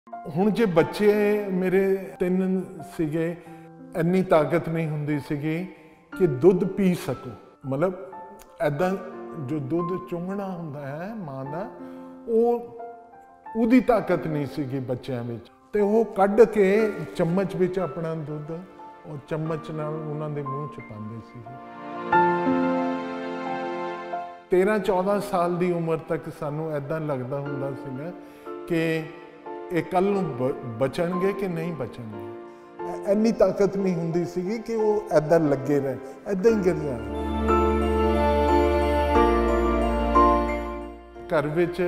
ਹੁਣ ਜੇ ਬੱਚੇ ਮੇਰੇ 3 ਸੀਗੇ, ਇੰਨੀ ਤਾਕਤ ਨਹੀਂ ਹੁੰਦੀ ਸੀਗੀ ਕਿ ਦੁੱਧ ਪੀ ਸਕੋ। ਮਤਲਬ ਐਦਾਂ ਜੋ ਦੁੱਧ ਚੁੰਘਣਾ ਹੁੰਦਾ ਹੈ ਮਾਂ ਦਾ, ਉਹਦੀ ਤਾਕਤ ਨਹੀਂ ਸੀਗੀ ਬੱਚਿਆਂ ਵਿੱਚ। ਤੇ ਉਹ ਕੱਢ ਕੇ ਚਮਚ ਵਿੱਚ ਆਪਣਾ ਦੁੱਧ ਉਹ ਚਮਚ ਨਾਲ ਉਹਨਾਂ ਦੇ ਮੂੰਹ 'ਚ ਪਾਉਂਦੇ ਸੀਗੇ। 13-14 ਸਾਲ ਦੀ ਉਮਰ ਤੱਕ ਸਾਨੂੰ ਐਦਾਂ ਲੱਗਦਾ ਹੁੰਦਾ ਸੀਗਾ ਕਿ ਇਹ ਕੱਲ ਨੂੰ ਬਚਣਗੇ ਕਿ ਨਹੀਂ ਬਚਣਗੇ। ਇੰਨੀ ਤਾਕਤ ਨਹੀਂ ਹੁੰਦੀ ਸੀਗੀ ਕਿ ਉਹ ਐਦਾਂ ਲੱਗੇ ਰਹੇ, ਐਦਾਂ ਹੀ ਗਿਰ ਜਾਣ। ਘਰ ਵਿੱਚ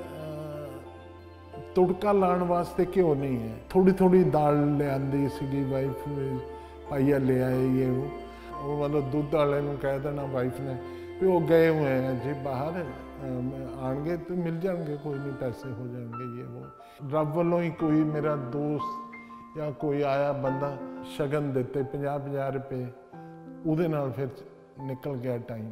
ਤੁੜਕਾ ਲਾਉਣ ਵਾਸਤੇ ਘਿਓ ਨਹੀਂ ਹੈ। ਥੋੜੀ ਥੋੜੀ ਦਾਲ ਲਿਆਂਦੀ ਸੀਗੀ ਵਾਈਫ, ਪਾਈਆ ਲੈ ਆਏ। ਉਹ ਮਤਲਬ ਦੁੱਧ ਵਾਲੇ ਨੂੰ ਕਹਿ ਦੇਣਾ ਵਾਈਫ ਨੇ ਵੀ ਉਹ ਗਏ ਹੋਏ ਹੈ ਜੀ ਬਾਹਰ, ਆਉਣਗੇ ਤੇ ਮਿਲ ਜਾਣਗੇ, ਕੋਈ ਨਹੀਂ ਪੈਸੇ ਹੋ ਜਾਣਗੇ। ਉਹ ਰੱਬ ਵੱਲੋਂ ਹੀ ਕੋਈ ਮੇਰਾ ਦੋਸਤ ਜਾਂ ਕੋਈ ਆਇਆ ਬੰਦਾ ਸ਼ਗਨ ਦਿੱਤੇ 50-50 ਰੁਪਏ, ਉਹਦੇ ਨਾਲ ਫਿਰ ਨਿਕਲ ਗਿਆ ਟਾਈਮ।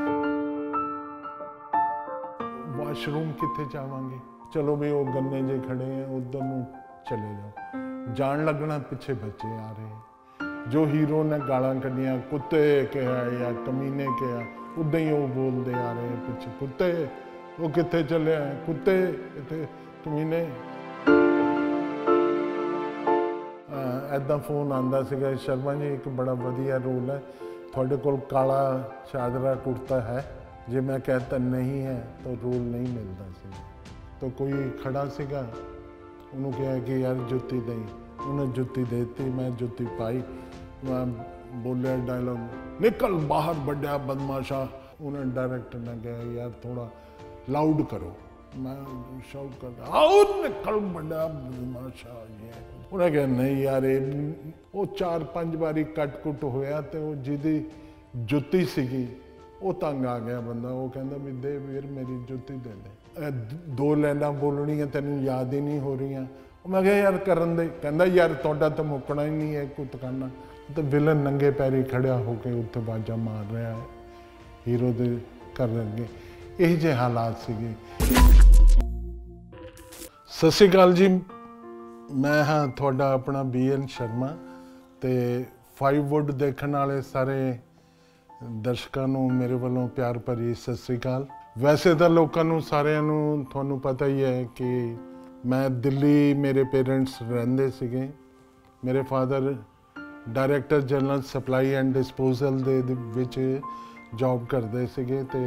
ਵਾਸ਼ਰੂਮ ਕਿੱਥੇ ਜਾਵਾਂਗੇ, ਚਲੋ ਵੀ ਉਹ ਗੰਨੇ ਜੇ ਖੜੇ ਆ ਉਧਰ ਨੂੰ ਚਲੇ ਜਾਓ। ਜਾਣ ਲੱਗਣਾ ਪਿੱਛੇ ਬੱਚੇ ਆ ਰਹੇ, ਜੋ ਹੀਰੋ ਨੇ ਗਾਲਾਂ ਕੱਢੀਆਂ, ਕੁੱਤੇ ਕਿਹਾ ਜਾਂ ਕਮੀਨੇ ਕਿਹਾ, ਉੱਦਾਂ ਹੀ ਉਹ ਬੋਲਦੇ ਆ ਰਹੇ ਪਿੱਛੇ, ਕੁੱਤੇ ਉਹ ਕਿੱਥੇ ਚੱਲੇ, ਕੁੱਤੇ ਇੱਥੇ ਕਮੀਨੇ। ਐਦਾਂ ਫੋਨ ਆਉਂਦਾ ਸੀਗਾ, ਸ਼ਰਮਾ ਜੀ ਇੱਕ ਬੜਾ ਵਧੀਆ ਰੋਲ ਹੈ, ਤੁਹਾਡੇ ਕੋਲ ਕਾਲਾ ਚਾਦਰਾ ਕੁੜਤਾ ਹੈ? ਜੇ ਮੈਂ कहता नहीं है तो रोल नहीं मिलता ਸੀ। तो कोई खड़ा ਸੀਗਾ, ਉਹਨੂੰ ਕਿਹਾ ਕਿ ਯਾਰ ਜੁੱਤੀ ਦੇਈ, ਉਹਨੇ ਜੁੱਤੀ ਦੇ ਦਿੱਤੀ, ਮੈਂ ਜੁੱਤੀ ਪਾਈ, ਮੈਂ ਬੋਲਿਆ ਡਾਇਲੋਗ, ਨਿਕਲ ਬਾਹਰ ਵੱਡਿਆ ਬਦਮਾਸ਼ਾ। ਉਹਨੇ ਡਾਇਰੈਕਟਰ ਨੇ ਕਿਹਾ ਯਾਰ ਥੋੜਾ ਲਾਊਡ ਕਰੋ, ਮੈਂ ਸ਼ਾਊਟ ਕਰਦਾ, ਆਓ ਨਿਕਲ ਵੱਡਿਆ ਬਦਮਾਸ਼ਾ। ਉਹਨੇ ਕਿਹਾ ਨਹੀਂ ਯਾਰ, ਉਹ 4-5 ਵਾਰੀ ਕੱਟ ਕੁੱਟ ਹੋਇਆ ਤੇ ਉਹ ਜਿਹਦੀ ਜੁੱਤੀ ਸੀਗੀ ਉਹ ਤੰਗ ਆ ਗਿਆ ਬੰਦਾ। ਉਹ ਕਹਿੰਦਾ ਵੀ ਦੇ ਵੀਰ ਮੇਰੀ ਜੁੱਤੀ ਦੇ ਦੇ, 2 ਲਾਈਨਾਂ ਬੋਲਣੀਆਂ ਤੈਨੂੰ ਯਾਦ ਹੀ ਨਹੀਂ ਹੋ ਰਹੀਆਂ। ਮੈਂ ਕਿਹਾ ਯਾਰ ਕਰਨ ਦੇ। ਕਹਿੰਦਾ ਯਾਰ ਤੁਹਾਡਾ ਤਾਂ ਮੁੱਕਣਾ ਹੀ ਨਹੀਂ ਹੈ ਕੁੱਤਖਾਨਾ। ਤੇ ਵਿਲਨ ਨੰਗੇ ਪੈਰੀ ਖੜਿਆ ਹੋ ਕੇ ਉੱਥੇ ਬਾਜਾ ਮਾਰ ਰਿਹਾ ਹੈ ਹੀਰੋ ਦੇ ਘਰ ਅੱਗੇ। ਇਹ ਜਿਹੇ ਹਾਲਾਤ ਸੀਗੇ। ਸਤਿ ਸ਼੍ਰੀ ਅਕਾਲ ਜੀ, ਮੈਂ ਹਾਂ ਤੁਹਾਡਾ ਆਪਣਾ BN ਸ਼ਰਮਾ ਤੇ 5wood ਦੇਖਣ ਵਾਲੇ ਸਾਰੇ ਦਰਸ਼ਕਾਂ ਨੂੰ ਮੇਰੇ ਵੱਲੋਂ ਪਿਆਰ ਭਰੀ ਸਤਿ ਸ਼੍ਰੀ ਅਕਾਲ। ਵੈਸੇ ਤਾਂ ਲੋਕਾਂ ਨੂੰ ਸਾਰਿਆਂ ਨੂੰ ਤੁਹਾਨੂੰ ਪਤਾ ਹੀ ਹੈ ਕਿ ਮੈਂ ਦਿੱਲੀ ਮੇਰੇ ਪੇਰੈਂਟਸ ਰਹਿੰਦੇ ਸੀਗੇ। ਮੇਰੇ father director general supply and disposal ਦੇ ਵਿੱਚ ਜੌਬ ਕਰਦੇ ਸੀਗੇ ਤੇ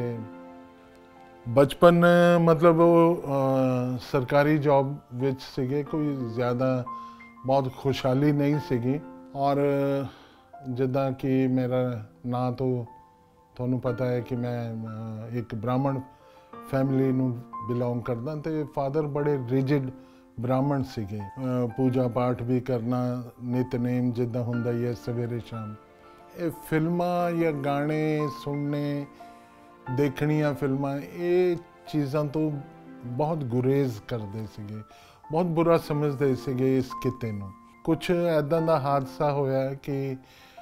ਬਚਪਨ ਮਤਲਬ ਉਹ ਸਰਕਾਰੀ ਜੌਬ ਵਿੱਚ ਸੀਗੇ, ਕੋਈ ਜ਼ਿਆਦਾ ਬਹੁਤ ਖੁਸ਼ਹਾਲੀ ਨਹੀਂ ਸੀਗੀ। ਔਰ ਜਿੱਦਾਂ ਕਿ ਮੇਰਾ ਨਾਂ ਤੋਂ ਤੁਹਾਨੂੰ ਪਤਾ ਹੈ ਕਿ ਮੈਂ ਇੱਕ ਬ੍ਰਾਹਮਣ ਫੈਮਿਲੀ ਨੂੰ ਬਿਲੋਂਗ ਕਰਦਾ ਤੇ ਫਾਦਰ ਬੜੇ ਰਿਜਿਡ ਬ੍ਰਾਹਮਣ ਸੀਗੇ। ਪੂਜਾ ਪਾਠ ਵੀ ਕਰਨਾ, ਨਿਤਨੇਮ ਜਿੱਦਾਂ ਹੁੰਦਾ ਹੀ ਹੈ ਸਵੇਰੇ ਸ਼ਾਮ। ਇਹ ਫਿਲਮਾਂ ਜਾਂ ਗਾਣੇ ਸੁਣਨੇ, ਦੇਖਣੀਆਂ ਫਿਲਮਾਂ, ਇਹ ਚੀਜ਼ਾਂ ਤੋਂ ਬਹੁਤ ਗੁਰੇਜ਼ ਕਰਦੇ ਸੀਗੇ, ਬਹੁਤ ਬੁਰਾ ਸਮਝਦੇ ਸੀਗੇ ਇਸ ਕਿੱਤੇ ਨੂੰ। ਕੁਛ ਇੱਦਾਂ ਦਾ ਹਾਦਸਾ ਹੋਇਆ ਕਿ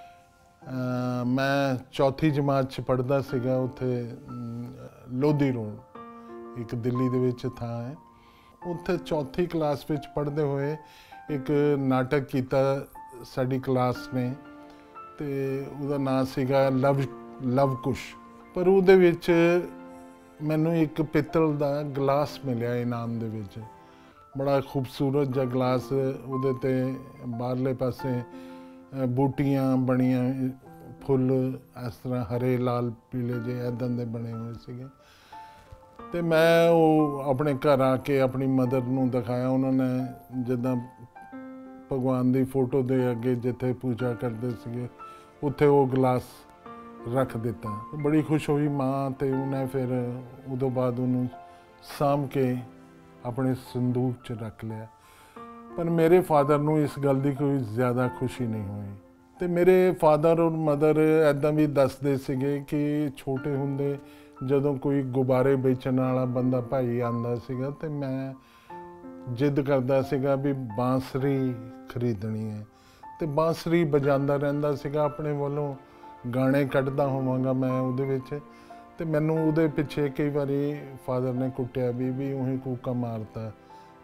ਮੈਂ 4ਥੀ ਜਮਾਤ 'ਚ ਪੜ੍ਹਦਾ ਸੀਗਾ, ਉੱਥੇ ਲੋਧੀ ਰੋਡ ਇੱਕ ਦਿੱਲੀ ਦੇ ਵਿੱਚ ਥਾਂ ਹੈ, ਉੱਥੇ 4ਥੀ ਕਲਾਸ ਵਿੱਚ ਪੜ੍ਹਦੇ ਹੋਏ ਇੱਕ ਨਾਟਕ ਕੀਤਾ ਸਾਡੀ ਕਲਾਸ ਨੇ ਤੇ ਉਹਦਾ ਨਾਂ ਸੀਗਾ ਲਵ ਕੁਸ਼। ਪਰ ਉਹਦੇ ਵਿੱਚ ਮੈਨੂੰ ਇੱਕ ਪਿੱਤਲ ਦਾ ਗਲਾਸ ਮਿਲਿਆ ਇਨਾਮ ਦੇ ਵਿੱਚ, ਬੜਾ ਖੂਬਸੂਰਤ ਜਿਹਾ ਗਲਾਸ। ਉਹਦੇ 'ਤੇ ਬਾਹਰਲੇ ਪਾਸੇ ਬੂਟੀਆਂ ਬਣੀਆਂ, ਫੁੱਲ ਇਸ ਤਰ੍ਹਾਂ ਹਰੇ ਲਾਲ ਪੀਲੇ ਜਿਹੇ ਇੱਦਾਂ ਦੇ ਬਣੇ ਹੋਏ ਸੀਗੇ। ਅਤੇ ਮੈਂ ਉਹ ਆਪਣੇ ਘਰ ਆ ਕੇ ਆਪਣੀ ਮਦਰ ਨੂੰ ਦਿਖਾਇਆ। ਉਹਨਾਂ ਨੇ ਜਿੱਦਾਂ ਭਗਵਾਨ ਦੀ ਫੋਟੋ ਦੇ ਅੱਗੇ ਜਿੱਥੇ ਪੂਜਾ ਕਰਦੇ ਸੀਗੇ ਉੱਥੇ ਉਹ ਗਲਾਸ ਰੱਖ ਦਿੱਤਾ। ਬੜੀ ਖੁਸ਼ ਹੋਈ ਮਾਂ, ਅਤੇ ਉਹਨੇ ਫਿਰ ਉਦੋਂ ਬਾਅਦ ਉਹਨੂੰ ਸਾਂਭ ਕੇ ਆਪਣੇ ਸੰਦੂਕ 'ਚ ਰੱਖ ਲਿਆ। ਪਰ ਮੇਰੇ ਫਾਦਰ ਨੂੰ ਇਸ ਗੱਲ ਦੀ ਕੋਈ ਜ਼ਿਆਦਾ ਖੁਸ਼ੀ ਨਹੀਂ ਹੋਈ। ਅਤੇ ਮੇਰੇ ਫਾਦਰ ਔਰ ਮਦਰ ਇੱਦਾਂ ਵੀ ਦੱਸਦੇ ਸੀਗੇ ਕਿ ਛੋਟੇ ਹੁੰਦੇ ਜਦੋਂ ਕੋਈ ਗੁਬਾਰੇ ਵੇਚਣ ਵਾਲਾ ਬੰਦਾ ਭਾਈ ਆਉਂਦਾ ਸੀਗਾ ਅਤੇ ਮੈਂ ਜਿੱਦ ਕਰਦਾ ਸੀਗਾ ਵੀ ਬਾਂਸਰੀ ਖਰੀਦਣੀ ਹੈ ਅਤੇ ਬਾਂਸਰੀ ਵਜਾਉਂਦਾ ਰਹਿੰਦਾ ਸੀਗਾ। ਆਪਣੇ ਵੱਲੋਂ ਗਾਣੇ ਕੱਢਦਾ ਹੋਵਾਂਗਾ ਮੈਂ ਉਹਦੇ ਵਿੱਚ, ਅਤੇ ਮੈਨੂੰ ਉਹਦੇ ਪਿੱਛੇ ਕਈ ਵਾਰੀ ਫਾਦਰ ਨੇ ਕੁੱਟਿਆ ਵੀ ਉਹੀ ਕੂਕਾ ਮਾਰਤਾ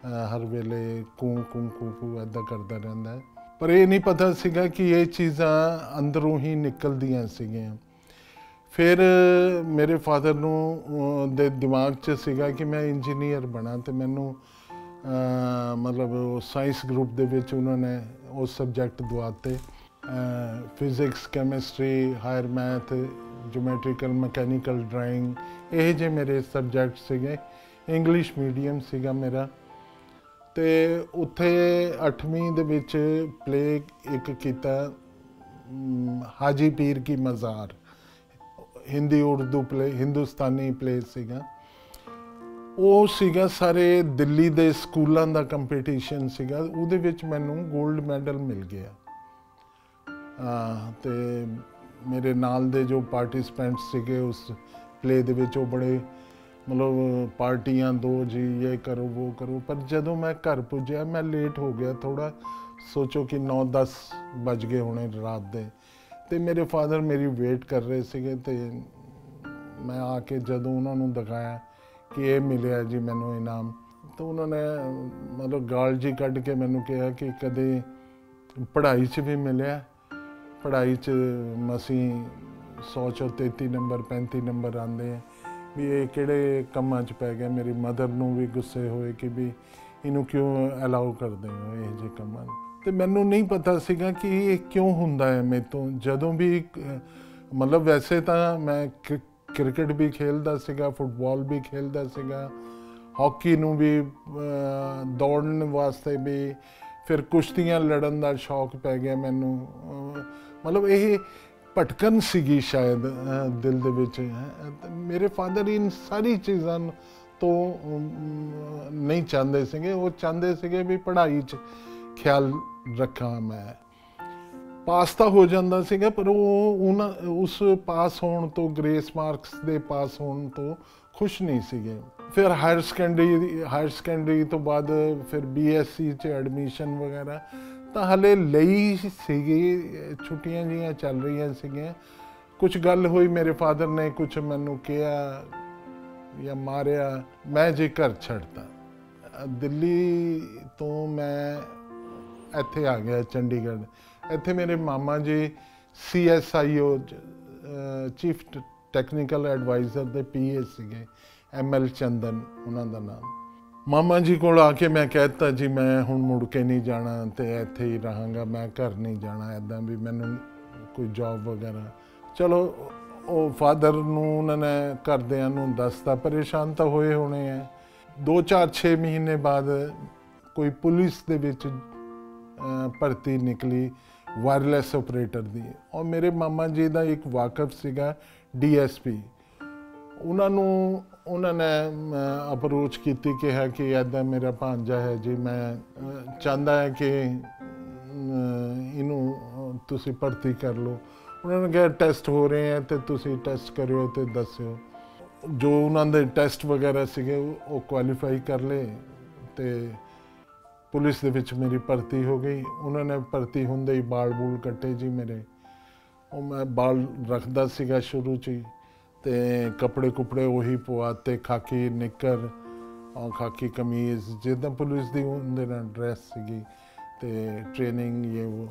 ਹਰ ਵੇਲੇ ਕੂੰ ਕੂੰ ਕੂ ਕੂ ਇੱਦਾਂ ਕਰਦਾ ਰਹਿੰਦਾ ਹੈ। ਪਰ ਇਹ ਨਹੀਂ ਪਤਾ ਸੀਗਾ ਕਿ ਇਹ ਚੀਜ਼ਾਂ ਅੰਦਰੋਂ ਹੀ ਨਿਕਲਦੀਆਂ ਸੀਗੀਆਂ। ਫਿਰ ਮੇਰੇ ਫਾਦਰ ਨੂੰ ਦੇ ਦਿਮਾਗ 'ਚ ਸੀਗਾ ਕਿ ਮੈਂ ਇੰਜੀਨੀਅਰ ਬਣਾ, ਅਤੇ ਮੈਨੂੰ ਮਤਲਬ ਸਾਇੰਸ ਗਰੁੱਪ ਦੇ ਵਿੱਚ ਉਹਨਾਂ ਨੇ ਉਹ ਸਬਜੈਕਟ ਦਵਾਤੇ, physics, chemistry, higher math, geometrical, mechanical drawing, ਇਹ ਜਿਹੇ ਮੇਰੇ ਸਬਜੈਕਟ ਸੀਗੇ। ਇੰਗਲਿਸ਼ ਮੀਡੀਅਮ ਸੀਗਾ ਮੇਰਾ। ਅਤੇ ਉੱਥੇ 8ਵੀਂ ਦੇ ਵਿੱਚ ਪਲੇ ਇੱਕ ਕੀਤਾ, ਹਾਜੀ ਪੀਰ ਕੀ ਮਜ਼ਾਰ, ਹਿੰਦੀ ਉਰਦੂ ਪਲੇ, ਹਿੰਦੁਸਤਾਨੀ ਪਲੇ ਸੀਗਾ। ਉਹ ਸੀਗਾ ਸਾਰੇ ਦਿੱਲੀ ਦੇ ਸਕੂਲਾਂ ਦਾ ਕੰਪੀਟੀਸ਼ਨ ਸੀਗਾ। ਉਹਦੇ ਵਿੱਚ ਮੈਨੂੰ 골ਡ ਮੈਡਲ ਮਿਲ ਗਿਆ। ਅਤੇ ਮੇਰੇ ਨਾਲ ਦੇ ਜੋ ਪਾਰਟੀਸਪੈਂਟਸ ਸੀਗੇ ਉਸ ਪਲੇ ਦੇ ਵਿੱਚ, ਉਹ ਬੜੇ ਮਤਲਬ ਪਾਰਟੀਆਂ ਦੋ ਜੀ, ਇਹ ਕਰੋ ਉਹ ਕਰੋ। ਪਰ ਜਦੋਂ ਮੈਂ ਘਰ ਪੁੱਜਿਆ ਮੈਂ ਲੇਟ ਹੋ ਗਿਆ ਥੋੜ੍ਹਾ, ਸੋਚੋ ਕਿ 9-10 ਵੱਜ ਗਏ ਹੋਣੇ ਰਾਤ ਦੇ, ਅਤੇ ਮੇਰੇ ਫਾਦਰ ਮੇਰੀ ਵੇਟ ਕਰ ਰਹੇ ਸੀਗੇ। ਅਤੇ ਮੈਂ ਆ ਕੇ ਜਦੋਂ ਉਹਨਾਂ ਨੂੰ ਦਿਖਾਇਆ ਕਿ ਇਹ ਮਿਲਿਆ ਜੀ ਮੈਨੂੰ ਇਨਾਮ, ਤਾਂ ਉਹਨਾਂ ਨੇ ਮਤਲਬ ਗਾਲ ਜੀ ਕੱਢ ਕੇ ਮੈਨੂੰ ਕਿਹਾ ਕਿ ਕਦੇ ਪੜ੍ਹਾਈ 'ਚ ਵੀ ਮਿਲਿਆ, ਪੜ੍ਹਾਈ 'ਚ ਮਸੀਂ 100 'ਚੋਂ 33 ਨੰਬਰ 35 ਨੰਬਰ ਆਉਂਦੇ ਆ, ਵੀ ਇਹ ਕਿਹੜੇ ਕੰਮਾਂ 'ਚ ਪੈ ਗਿਆ। ਮੇਰੀ ਮਦਰ ਨੂੰ ਵੀ ਗੁੱਸੇ ਹੋਏ ਕਿ ਵੀ ਇਹਨੂੰ ਕਿਉਂ ਅਲਾਉ ਕਰਦੇ ਹੋ ਇਹ ਜਿਹੇ ਕੰਮਾਂ ਨੂੰ। ਅਤੇ ਮੈਨੂੰ ਨਹੀਂ ਪਤਾ ਸੀਗਾ ਕਿ ਇਹ ਕਿਉਂ ਹੁੰਦਾ ਹੈ ਮੇਰੇ ਤੋਂ। ਜਦੋਂ ਵੀ ਮਤਲਬ ਵੈਸੇ ਤਾਂ ਮੈਂ ਕ੍ਰਿਕਟ ਵੀ ਖੇਡਦਾ ਸੀਗਾ, ਫੁੱਟਬਾਲ ਵੀ ਖੇਡਦਾ ਸੀਗਾ, ਹਾਕੀ ਨੂੰ ਵੀ, ਦੌੜਨ ਵਾਸਤੇ ਵੀ, ਫਿਰ ਕੁਸ਼ਤੀਆਂ ਲੜਨ ਦਾ ਸ਼ੌਕ ਪੈ ਗਿਆ ਮੈਨੂੰ। ਮਤਲਬ ਇਹ ਭਟਕਣ ਸੀਗੀ ਸ਼ਾਇਦ ਦਿਲ ਦੇ ਵਿੱਚ। ਮੇਰੇ ਫਾਦਰ ਇਨ ਸਾਰੀ ਚੀਜ਼ਾਂ ਤੋਂ ਨਹੀਂ ਚਾਹੁੰਦੇ ਸੀਗੇ। ਉਹ ਚਾਹੁੰਦੇ ਸੀਗੇ ਵੀ ਪੜ੍ਹਾਈ 'ਚ ਖਿਆਲ ਰੱਖਾਂ ਮੈਂ। ਪਾਸ ਤਾਂ ਹੋ ਜਾਂਦਾ ਸੀਗਾ, ਪਰ ਉਹ ਉਸ ਪਾਸ ਹੋਣ ਤੋਂ, ਗ੍ਰੇਸ ਮਾਰਕਸ ਦੇ ਪਾਸ ਹੋਣ ਤੋਂ ਖੁਸ਼ ਨਹੀਂ ਸੀਗੇ। ਫਿਰ ਹਾਇਰ ਸੈਕੰਡਰੀ ਤੋਂ ਬਾਅਦ ਫਿਰ BSc 'ਚ ਐਡਮਿਸ਼ਨ ਵਗੈਰਾ ਤਾਂ ਹਲੇ ਲਈ ਸੀਗੀ, ਛੁੱਟੀਆਂ ਜਿਹੀਆਂ ਚੱਲ ਰਹੀਆਂ ਸੀਗੀਆਂ। ਕੁਛ ਗੱਲ ਹੋਈ, ਮੇਰੇ ਫਾਦਰ ਨੇ ਕੁਛ ਮੈਨੂੰ ਕਿਹਾ ਜਾਂ ਮਾਰਿਆ, ਮੈਂ ਜੇ ਘਰ ਛੱਡਤਾ। ਦਿੱਲੀ ਤੋਂ ਮੈਂ ਇੱਥੇ ਆ ਗਿਆ ਚੰਡੀਗੜ੍ਹ। ਇੱਥੇ ਮੇਰੇ ਮਾਮਾ ਜੀ CSIO ਚੀਫ ਟੈਕਨੀਕਲ ਐਡਵਾਈਜ਼ਰ ਦੇ PA ਸੀਗੇ, ML ਚੰਦਨ ਉਹਨਾਂ ਦਾ ਨਾਮ। ਮਾਮਾ ਜੀ ਕੋਲ ਆ ਕੇ ਮੈਂ ਕਹਿ ਦਿੱਤਾ ਜੀ ਮੈਂ ਹੁਣ ਮੁੜ ਕੇ ਨਹੀਂ ਜਾਣਾ ਅਤੇ ਇੱਥੇ ਹੀ ਰਹਾਂਗਾ, ਮੈਂ ਘਰ ਨਹੀਂ ਜਾਣਾ, ਇੱਦਾਂ ਵੀ ਮੈਨੂੰ ਕੋਈ ਜੋਬ ਵਗੈਰਾ। ਚਲੋ ਉਹ ਫਾਦਰ ਨੂੰ ਉਹਨਾਂ ਨੇ ਘਰਦਿਆਂ ਨੂੰ ਦੱਸਤਾ, ਪਰੇਸ਼ਾਨ ਤਾਂ ਹੋਏ ਹੋਣੇ ਹੈ। 2-4-6 ਮਹੀਨੇ ਬਾਅਦ ਕੋਈ ਪੁਲਿਸ ਦੇ ਵਿੱਚ ਭਰਤੀ ਨਿਕਲੀ, ਵਾਇਰਲੈਸ ਆਪਰੇਟਰ ਦੀ। ਔਰ ਮੇਰੇ ਮਾਮਾ ਜੀ ਦਾ ਇੱਕ ਵਾਕਫ ਸੀਗਾ DSP। ਉਹਨਾਂ ਨੇ ਅਪਰੋਚ ਕੀਤੀ, ਕਿਹਾ ਕਿ ਇੱਦਾਂ ਮੇਰਾ ਭਾਂਜਾ ਹੈ ਜੀ, ਮੈਂ ਚਾਹੁੰਦਾ ਹੈ ਕਿ ਇਹਨੂੰ ਤੁਸੀਂ ਭਰਤੀ ਕਰ ਲਓ। ਉਹਨਾਂ ਨੇ ਕਿਹਾ ਟੈਸਟ ਹੋ ਰਹੇ ਹੈ ਅਤੇ ਤੁਸੀਂ ਟੈਸਟ ਕਰਿਓ ਅਤੇ ਦੱਸਿਓ। ਜੋ ਉਹਨਾਂ ਦੇ ਟੈਸਟ ਵਗੈਰਾ ਸੀਗੇ ਉਹ ਕੁਆਲੀਫਾਈ ਕਰ ਲਏ ਅਤੇ ਪੁਲਿਸ ਦੇ ਵਿੱਚ ਮੇਰੀ ਭਰਤੀ ਹੋ ਗਈ। ਉਹਨਾਂ ਨੇ ਭਰਤੀ ਹੁੰਦੇ ਹੀ ਬਾਲ ਬੂਲ ਕੱਟੇ ਜੀ ਮੇਰੇ। ਉਹ ਮੈਂ ਬਾਲ ਰੱਖਦਾ ਸੀਗਾ ਸ਼ੁਰੂ 'ਚ ਹੀ, ਅਤੇ ਕੱਪੜੇ ਕੁਪੜੇ ਉਹੀ ਪਵਾਤੇ, ਖਾਕੀ ਨਿੱਕਰ ਔਰ ਖਾਕੀ ਕਮੀਜ਼, ਜਿੱਦਾਂ ਪੁਲਿਸ ਦੀ ਉਹਦੇ ਨਾਲ ਡਰੈਸ ਸੀਗੀ, ਅਤੇ ਟ੍ਰੇਨਿੰਗ ਇਹ ਉਹ।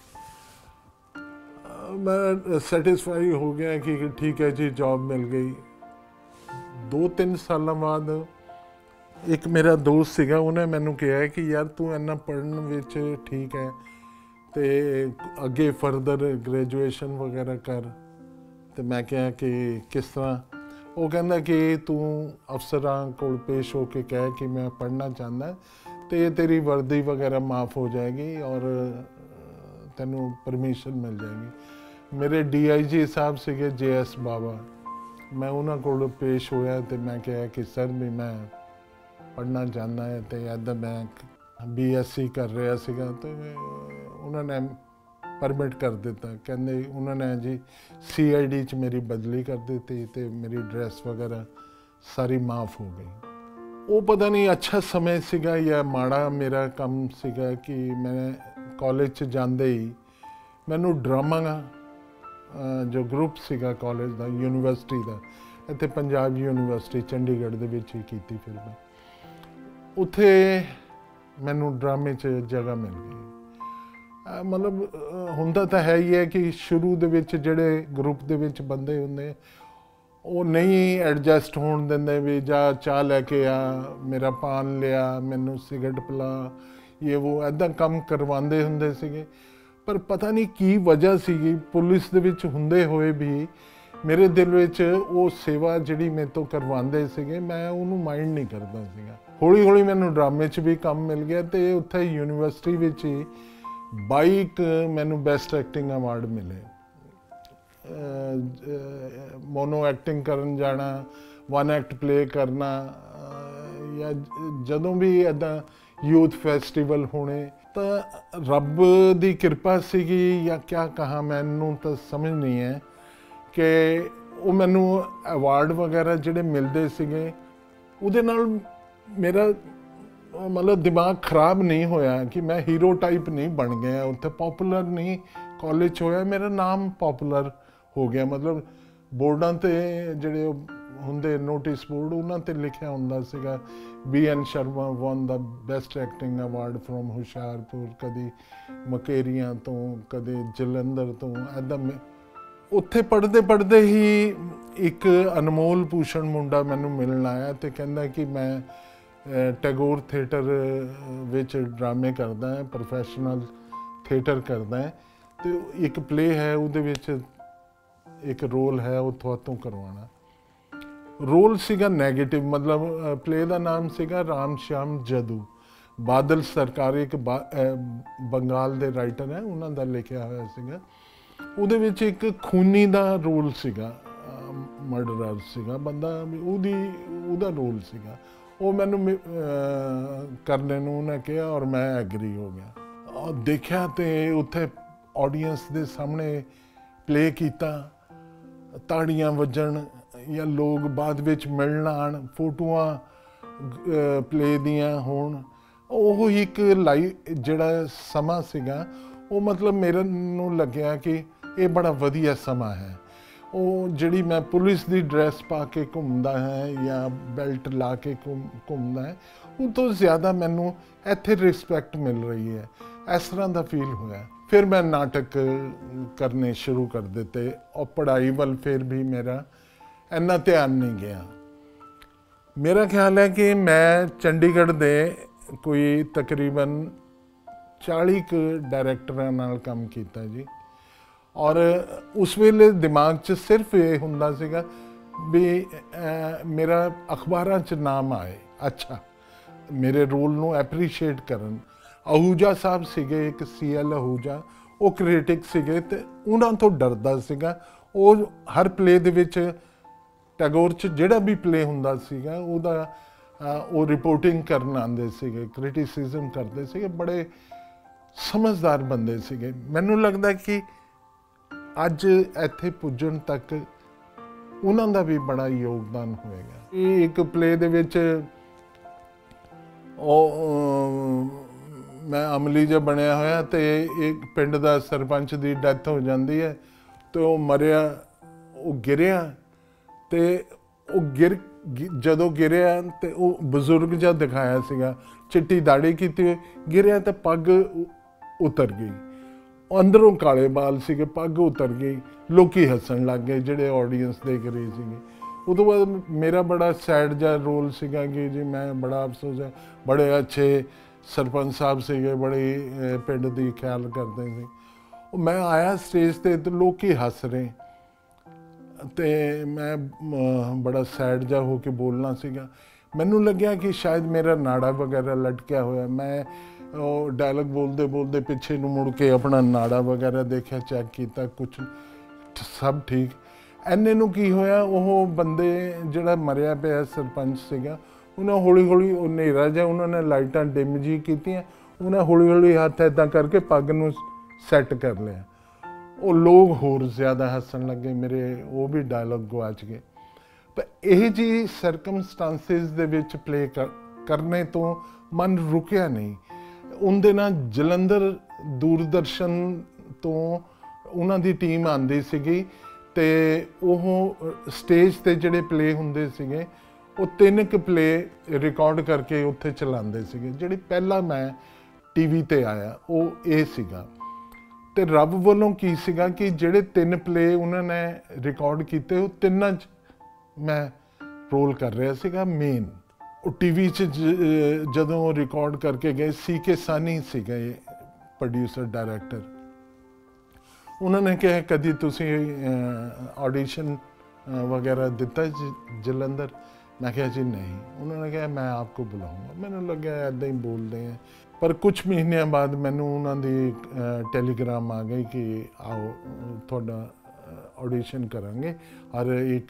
ਮੈਂ ਸੈਟਿਸਫਾਈ ਹੋ ਗਿਆ ਕਿ ਠੀਕ ਹੈ ਜੀ, ਜੌਬ ਮਿਲ ਗਈ। 2-3 ਸਾਲਾਂ ਬਾਅਦ ਇੱਕ ਮੇਰਾ ਦੋਸਤ ਸੀਗਾ, ਉਹਨੇ ਮੈਨੂੰ ਕਿਹਾ ਕਿ ਯਾਰ ਤੂੰ ਇੰਨਾ ਪੜ੍ਹਨ ਵਿੱਚ ਠੀਕ ਹੈ ਅਤੇ ਅੱਗੇ ਫਰਦਰ ਗ੍ਰੈਜੂਏਸ਼ਨ ਵਗੈਰਾ ਕਰ। ਅਤੇ ਮੈਂ ਕਿਹਾ ਕਿ ਕਿਸ ਤਰ੍ਹਾਂ? ਉਹ ਕਹਿੰਦਾ ਕਿ ਤੂੰ ਅਫਸਰਾਂ ਕੋਲ ਪੇਸ਼ ਹੋ ਕੇ ਕਹਿ ਕਿ ਮੈਂ ਪੜ੍ਹਨਾ ਚਾਹੁੰਦਾ, ਅਤੇ ਤੇਰੀ ਵਰਦੀ ਵਗੈਰਾ ਮਾਫ ਹੋ ਜਾਏਗੀ ਔਰ ਤੈਨੂੰ ਪਰਮਿਸ਼ਨ ਮਿਲ ਜਾਏਗੀ। ਮੇਰੇ DIG ਸਾਹਿਬ ਸੀਗੇ JS ਬਾਵਾ। ਮੈਂ ਉਹਨਾਂ ਕੋਲ ਪੇਸ਼ ਹੋਇਆ ਅਤੇ ਮੈਂ ਕਿਹਾ ਕਿ ਸਰ ਵੀ ਮੈਂ ਪੜ੍ਹਨਾ ਚਾਹੁੰਦਾ ਹੈ, ਅਤੇ ਇੱਦਾਂ ਮੈਂ BSc ਕਰ ਰਿਹਾ ਸੀਗਾ। ਅਤੇ ਉਹਨਾਂ ਨੇ ਪਰਮਿਟ ਕਰ ਦਿੱਤਾ। ਕਹਿੰਦੇ ਉਹਨਾਂ ਨੇ ਜੀ CID 'ਚ ਮੇਰੀ ਬਦਲੀ ਕਰ ਦਿੱਤੀ ਅਤੇ ਮੇਰੀ ਡਰੈਸ ਵਗੈਰਾ ਸਾਰੀ ਮਾਫ ਹੋ ਗਈ। ਉਹ ਪਤਾ ਨਹੀਂ ਅੱਛਾ ਸਮੇਂ ਸੀਗਾ ਜਾਂ ਮਾੜਾ ਮੇਰਾ ਕੰਮ ਸੀਗਾ ਕਿ ਮੈਂ ਕਾਲਜ 'ਚ ਜਾਂਦੇ ਹੀ ਮੈਨੂੰ ਡਰਾਮਾ ਜੋ ਗਰੁੱਪ ਸੀਗਾ ਕਾਲਜ ਦਾ, ਯੂਨੀਵਰਸਿਟੀ ਦਾ, ਇੱਥੇ ਪੰਜਾਬ ਯੂਨੀਵਰਸਿਟੀ ਚੰਡੀਗੜ੍ਹ ਦੇ ਵਿੱਚ ਹੀ ਕੀਤੀ। ਫਿਰ ਮੈਂ ਉੱਥੇ ਮੈਨੂੰ ਡਰਾਮੇ 'ਚ ਜਗ੍ਹਾ ਮਿਲ ਗਈ। ਮਤਲਬ ਹੁੰਦਾ ਤਾਂ ਹੈ ਹੀ ਹੈ ਕਿ ਸ਼ੁਰੂ ਦੇ ਵਿੱਚ ਜਿਹੜੇ ਗਰੁੱਪ ਦੇ ਵਿੱਚ ਬੰਦੇ ਹੁੰਦੇ ਉਹ ਨਹੀਂ ਐਡਜਸਟ ਹੋਣ ਦਿੰਦੇ ਵੀ ਜਾ ਚਾਹ ਲੈ ਕੇ ਆ, ਮੇਰਾ ਪਾਨ ਲਿਆ, ਮੈਨੂੰ ਸਿਗਰਟ ਪਿਲਾ, ਇਹ ਉਹ ਇੱਦਾਂ ਕੰਮ ਕਰਵਾਉਂਦੇ ਹੁੰਦੇ ਸੀਗੇ। ਪਰ ਪਤਾ ਨਹੀਂ ਕੀ ਵਜ੍ਹਾ ਸੀਗੀ, ਪੁਲਿਸ ਦੇ ਵਿੱਚ ਹੁੰਦੇ ਹੋਏ ਵੀ ਮੇਰੇ ਦਿਲ ਵਿੱਚ ਉਹ ਸੇਵਾ ਜਿਹੜੀ ਮੇਰੇ ਤੋਂ ਕਰਵਾਉਂਦੇ ਸੀਗੇ ਮੈਂ ਉਹਨੂੰ ਮਾਈਂਡ ਨਹੀਂ ਕਰਦਾ ਸੀਗਾ। ਹੌਲੀ ਹੌਲੀ ਮੈਨੂੰ ਡਰਾਮੇ 'ਚ ਵੀ ਕੰਮ ਮਿਲ ਗਿਆ ਅਤੇ ਉੱਥੇ ਯੂਨੀਵਰਸਿਟੀ ਵਿੱਚ ਹੀ 22 ਮੈਨੂੰ ਬੈਸਟ ਐਕਟਿੰਗ ਅਵਾਰਡ ਮਿਲੇ। ਮੋਨੋ ਐਕਟਿੰਗ ਕਰਨ ਜਾਣਾ, 1 ਐਕਟ ਪਲੇ ਕਰਨਾ, ਜਾਂ ਜਦੋਂ ਵੀ ਇੱਦਾਂ ਯੂਥ ਫੈਸਟੀਵਲ ਹੋਣੇ ਤਾਂ ਰੱਬ ਦੀ ਕਿਰਪਾ ਸੀਗੀ ਜਾਂ ਕਿਆ ਕਹਾਂ, ਮੈਨੂੰ ਤਾਂ ਸਮਝ ਨਹੀਂ ਹੈ ਕਿ ਉਹ ਮੈਨੂੰ ਅਵਾਰਡ ਵਗੈਰਾ ਜਿਹੜੇ ਮਿਲਦੇ ਸੀਗੇ ਉਹਦੇ ਨਾਲ ਮੇਰਾ ਮਤਲਬ ਦਿਮਾਗ ਖਰਾਬ ਨਹੀਂ ਹੋਇਆ ਕਿ ਮੈਂ ਹੀਰੋ ਟਾਈਪ ਨਹੀਂ ਬਣ ਗਿਆ, ਉੱਥੇ ਪੋਪੂਲਰ ਨਹੀਂ ਕਾਲਜ ਹੋਇਆ, ਮੇਰਾ ਨਾਮ ਪੋਪੂਲਰ ਹੋ ਗਿਆ। ਮਤਲਬ ਬੋਰਡਾਂ 'ਤੇ ਜਿਹੜੇ ਹੁੰਦੇ ਨੋਟਿਸ ਬੋਰਡ ਉਹਨਾਂ 'ਤੇ ਲਿਖਿਆ ਹੁੰਦਾ ਸੀਗਾ BN ਸ਼ਰਮਾ ਵਨ ਦਾ best acting award from Hoshiarpur, ਕਦੀ ਮਕੇਰੀਆਂ ਤੋਂ, ਕਦੇ ਜਲੰਧਰ ਤੋਂ। ਇੱਦਾਂ ਉੱਥੇ ਪੜ੍ਹਦੇ ਹੀ ਇੱਕ ਅਨਮੋਲ ਭੂਸ਼ਣ ਮੁੰਡਾ ਮੈਨੂੰ ਮਿਲਣ ਆਇਆ ਅਤੇ ਕਹਿੰਦਾ ਕਿ ਮੈਂ ਟੈਗੋਰ ਥੀਏਟਰ ਵਿੱਚ ਡਰਾਮੇ ਕਰਦਾ ਹੈ, ਪ੍ਰੋਫੈਸ਼ਨਲ ਥੀਏਟਰ ਕਰਦਾ ਹੈ ਅਤੇ ਇੱਕ ਪਲੇ ਹੈ ਉਹਦੇ ਵਿੱਚ ਇੱਕ ਰੋਲ ਹੈ ਉਹ ਤੁਹਾਤੋਂ ਕਰਵਾਉਣਾ। ਰੋਲ ਸੀਗਾ ਨੈਗੇਟਿਵ, ਮਤਲਬ ਪਲੇ ਦਾ ਨਾਮ ਸੀਗਾ ਰਾਮ ਸ਼ਿਆਮ ਜਦੂ। ਬਾਦਲ ਸਰਕਾਰ ਇੱਕ ਬੰਗਾਲ ਦੇ ਰਾਈਟਰ ਹੈ, ਉਹਨਾਂ ਦਾ ਲਿਖਿਆ ਹੋਇਆ ਸੀਗਾ। ਉਹਦੇ ਵਿੱਚ ਇੱਕ ਖੂਨੀ ਦਾ ਰੋਲ ਸੀਗਾ, ਮਰਡਰਰ ਸੀਗਾ ਬੰਦਾ, ਉਹਦਾ ਰੋਲ ਸੀਗਾ। ਉਹ ਮੈਨੂੰ ਕਰਨੇ ਨੂੰ ਉਹਨੇ ਕਿਹਾ ਔਰ ਮੈਂ ਐਗਰੀ ਹੋ ਗਿਆ। ਦੇਖਿਆ ਅਤੇ ਉੱਥੇ ਆਡੀਅנס ਦੇ ਸਾਹਮਣੇ ਪਲੇ ਕੀਤਾ, ਤਾੜੀਆਂ ਵੱਜਣ ਜਾਂ ਲੋਕ ਬਾਅਦ ਵਿੱਚ ਮਿਲਣ ਆਉਣ, ਫੋਟੋਆਂ ਪਲੇ ਦੀਆਂ ਹੋਣ, ਉਹ ਇੱਕ ਜਿਹੜਾ ਸਮਾਂ ਸੀਗਾ ਉਹ ਮਤਲਬ ਮੇਰੇ ਨੂੰ ਲੱਗਿਆ ਕਿ ਇਹ ਬੜਾ ਵਧੀਆ ਸਮਾਂ ਹੈ। ਉਹ ਜਿਹੜੀ ਮੈਂ ਪੁਲਿਸ ਦੀ ਡਰੈਸ ਪਾ ਕੇ ਘੁੰਮਦਾ ਹੈ ਜਾਂ ਬੈਲਟ ਲਾ ਕੇ ਘੁੰਮਦਾ ਹੈ, ਉਹ ਤੋਂ ਜ਼ਿਆਦਾ ਮੈਨੂੰ ਇੱਥੇ ਰਿਸਪੈਕਟ ਮਿਲ ਰਹੀ ਹੈ, ਇਸ ਤਰ੍ਹਾਂ ਦਾ ਫੀਲ ਹੋਇਆ। ਫਿਰ ਮੈਂ ਨਾਟਕ ਕਰਨੇ ਸ਼ੁਰੂ ਕਰ ਦਿੱਤੇ ਔਰ ਪੜ੍ਹਾਈ ਵੱਲ ਫਿਰ ਵੀ ਮੇਰਾ ਇੰਨਾ ਧਿਆਨ ਨਹੀਂ ਗਿਆ। ਮੇਰਾ ਖਿਆਲ ਹੈ ਕਿ ਮੈਂ ਚੰਡੀਗੜ੍ਹ ਦੇ ਕੋਈ ਤਕਰੀਬਨ 40 ਡਾਇਰੈਕਟਰਾਂ ਨਾਲ ਕੰਮ ਕੀਤਾ ਜੀ। ਔਰ ਉਸ ਵੇਲੇ ਦਿਮਾਗ 'ਚ ਸਿਰਫ ਇਹ ਹੁੰਦਾ ਸੀਗਾ ਵੀ ਮੇਰਾ ਅਖਬਾਰਾਂ 'ਚ ਨਾਮ ਆਏ, ਅੱਛਾ ਮੇਰੇ ਰੋਲ ਨੂੰ ਐਪਰੀਸ਼ੀਏਟ ਕਰਨ। ਅਹੂਜਾ ਸਾਹਿਬ ਸੀਗੇ, ਇੱਕ CL ਅਹੂਜਾ, ਉਹ ਕ੍ਰਿਟਿਕ ਸੀਗੇ ਅਤੇ ਉਹਨਾਂ ਤੋਂ ਡਰਦਾ ਸੀਗਾ। ਉਹ ਹਰ ਪਲੇ ਦੇ ਵਿੱਚ ਟੈਗੋਰ 'ਚ ਜਿਹੜਾ ਵੀ ਪਲੇ ਹੁੰਦਾ ਸੀਗਾ ਉਹਦਾ ਉਹ ਰਿਪੋਰਟਿੰਗ ਕਰਨ ਆਉਂਦੇ ਸੀਗੇ, ਕ੍ਰਿਟਿਸਿਜ਼ਮ ਕਰਦੇ ਸੀਗੇ, ਬੜੇ ਸਮਝਦਾਰ ਬੰਦੇ ਸੀਗੇ। ਮੈਨੂੰ ਲੱਗਦਾ ਕਿ ਅੱਜ ਇੱਥੇ ਪੁੱਜਣ ਤੱਕ ਉਹਨਾਂ ਦਾ ਵੀ ਬੜਾ ਯੋਗਦਾਨ ਹੋਏਗਾ। ਇਹ ਇੱਕ ਪਲੇ ਦੇ ਵਿੱਚ ਮੈਂ ਅਮਲੀ ਜਿਹਾ ਬਣਿਆ ਹੋਇਆ ਅਤੇ ਇੱਕ ਪਿੰਡ ਦਾ ਸਰਪੰਚ ਦੀ ਡੈਥ ਹੋ ਜਾਂਦੀ ਹੈ ਅਤੇ ਉਹ ਮਰਿਆ, ਉਹ ਗਿਰਿਆ ਅਤੇ ਉਹ ਜਦੋਂ ਗਿਰਿਆ ਅਤੇ ਉਹ ਬਜ਼ੁਰਗ ਜਿਹਾ ਦਿਖਾਇਆ ਸੀਗਾ, ਚਿੱਟੀ ਦਾੜੀ ਕੀਤੀ ਹੋਈ, ਗਿਰਿਆ ਅਤੇ ਪੱਗ ਉਤਰ ਗਈ, ਅੰਦਰੋਂ ਕਾਲੇ ਬਾਲ ਸੀਗੇ, ਪੱਗ ਉਤਰ ਗਈ, ਲੋਕੀ ਹੱਸਣ ਲੱਗ ਗਏ ਜਿਹੜੇ ਆਡੀਅנס ਦੇਖ ਰਹੀ ਸੀਗੇ। ਉਹ ਤੋਂ ਬਾਅਦ ਮੇਰਾ ਬੜਾ ਸੈਡ ਜਿਹਾ ਰੋਲ ਸੀਗਾ ਕਿ ਜੀ ਮੈਂ ਬੜਾ ਅਫਸੋਸ ਹੈ, ਬੜੇ ਅੱਛੇ ਸਰਪੰਚ ਸਾਹਿਬ ਸੀਗੇ, ਬੜੇ ਪਿੰਡ ਦੀ ਖਿਆਲ ਕਰਦੇ ਸੀ। ਉਹ ਮੈਂ ਆਇਆ ਸਟੇਜ 'ਤੇ ਅਤੇ ਲੋਕੀ ਹੱਸ ਰਹੇ ਅਤੇ ਮੈਂ ਬੜਾ ਸੈਡ ਜਿਹਾ ਹੋ ਕੇ ਬੋਲਣਾ ਸੀਗਾ। ਮੈਨੂੰ ਲੱਗਿਆ ਕਿ ਸ਼ਾਇਦ ਮੇਰਾ ਨਾੜਾ ਵਗੈਰਾ ਲਟਕਿਆ ਹੋਇਆ। ਮੈਂ ਉਹ ਡਾਇਲੌਗ ਬੋਲਦੇ ਪਿੱਛੇ ਨੂੰ ਮੁੜ ਕੇ ਆਪਣਾ ਨਾੜਾ ਵਗੈਰਾ ਦੇਖਿਆ, ਚੈੱਕ ਕੀਤਾ, ਕੁਛ ਸਭ ਠੀਕ। ਇੰਨੇ ਨੂੰ ਕੀ ਹੋਇਆ, ਉਹ ਬੰਦੇ ਜਿਹੜਾ ਮਰਿਆ ਪਿਆ ਸਰਪੰਚ ਸੀਗਾ, ਉਹਨਾਂ ਹੌਲੀ ਹੌਲੀ ਉਹ ਹਨੇਰਾ ਜਿਹਾ ਉਹਨਾਂ ਨੇ ਲਾਈਟਾਂ ਡਿਮ ਜਿਹੀ ਕੀਤੀਆਂ, ਉਹਨਾਂ ਹੌਲੀ ਹੌਲੀ ਹੱਥ ਇੱਦਾਂ ਕਰਕੇ ਪੱਗ ਨੂੰ ਸੈੱਟ ਕਰ ਲਿਆ। ਉਹ ਲੋਕ ਹੋਰ ਜ਼ਿਆਦਾ ਹੱਸਣ ਲੱਗੇ, ਮੇਰੇ ਉਹ ਵੀ ਡਾਇਲੌਗ ਗਵਾਚ ਗਏ। ਤਾਂ ਇਹ ਜਿਹੀ ਸਰਕਮਸਟਾਂਸਿਸ ਦੇ ਵਿੱਚ ਪਲੇ ਕਰਨੇ ਤੋਂ ਮਨ ਰੁਕਿਆ ਨਹੀਂ। ਉਹਦੇ ਨਾਲ ਜਲੰਧਰ ਦੂਰਦਰਸ਼ਨ ਤੋਂ ਉਹਨਾਂ ਦੀ ਟੀਮ ਆਉਂਦੀ ਸੀਗੀ ਅਤੇ ਉਹ ਸਟੇਜ 'ਤੇ ਜਿਹੜੇ ਪਲੇ ਹੁੰਦੇ ਸੀਗੇ ਉਹ 3 ਕੁ ਪਲੇ ਰਿਕਾਰਡ ਕਰਕੇ ਉੱਥੇ ਚਲਾਉਂਦੇ ਸੀਗੇ। ਜਿਹੜੀ ਪਹਿਲਾਂ ਮੈਂ ਟੀਵੀ ਤੇ ਆਇਆ ਉਹ ਇਹ ਸੀਗਾ। ਤੇ ਰੱਬ ਵੱਲੋਂ ਕੀ ਸੀਗਾ ਕਿ ਜਿਹੜੇ 3 ਪਲੇ ਉਹਨਾਂ ਨੇ ਰਿਕਾਰਡ ਕੀਤੇ ਉਹ ਤਿੰਨਾਂ 'ਚ ਮੈਂ ਰੋਲ ਕਰ ਰਿਹਾ ਸੀਗਾ ਮੇਨ। ਉਹ ਟੀਵੀ 'ਚ ਜਦੋਂ ਰਿਕਾਰਡ ਕਰਕੇ ਗਏ, CK ਸਾਨੀ ਸੀਗੇ ਪ੍ਰੋਡਿਊਸਰ ਡਾਇਰੈਕਟਰ। ਉਹਨਾਂ ਨੇ ਕਿਹਾ ਕਦੀ ਤੁਸੀਂ ਆਡੀਸ਼ਨ ਵਗੈरह ਦਿੱਤਾ ਜਲੰਧਰ? मैं कहा जी नहीं। उन्होंने कहा मैं आपको बुलाऊंगा। मैंने लगा ऐदा ही बोलते हैं। पर कुछ महीनों बाद मैनू उन्होंने टैलीग्राम आ गई कि आओ थोड़ा ऑडिशन करांगे और एक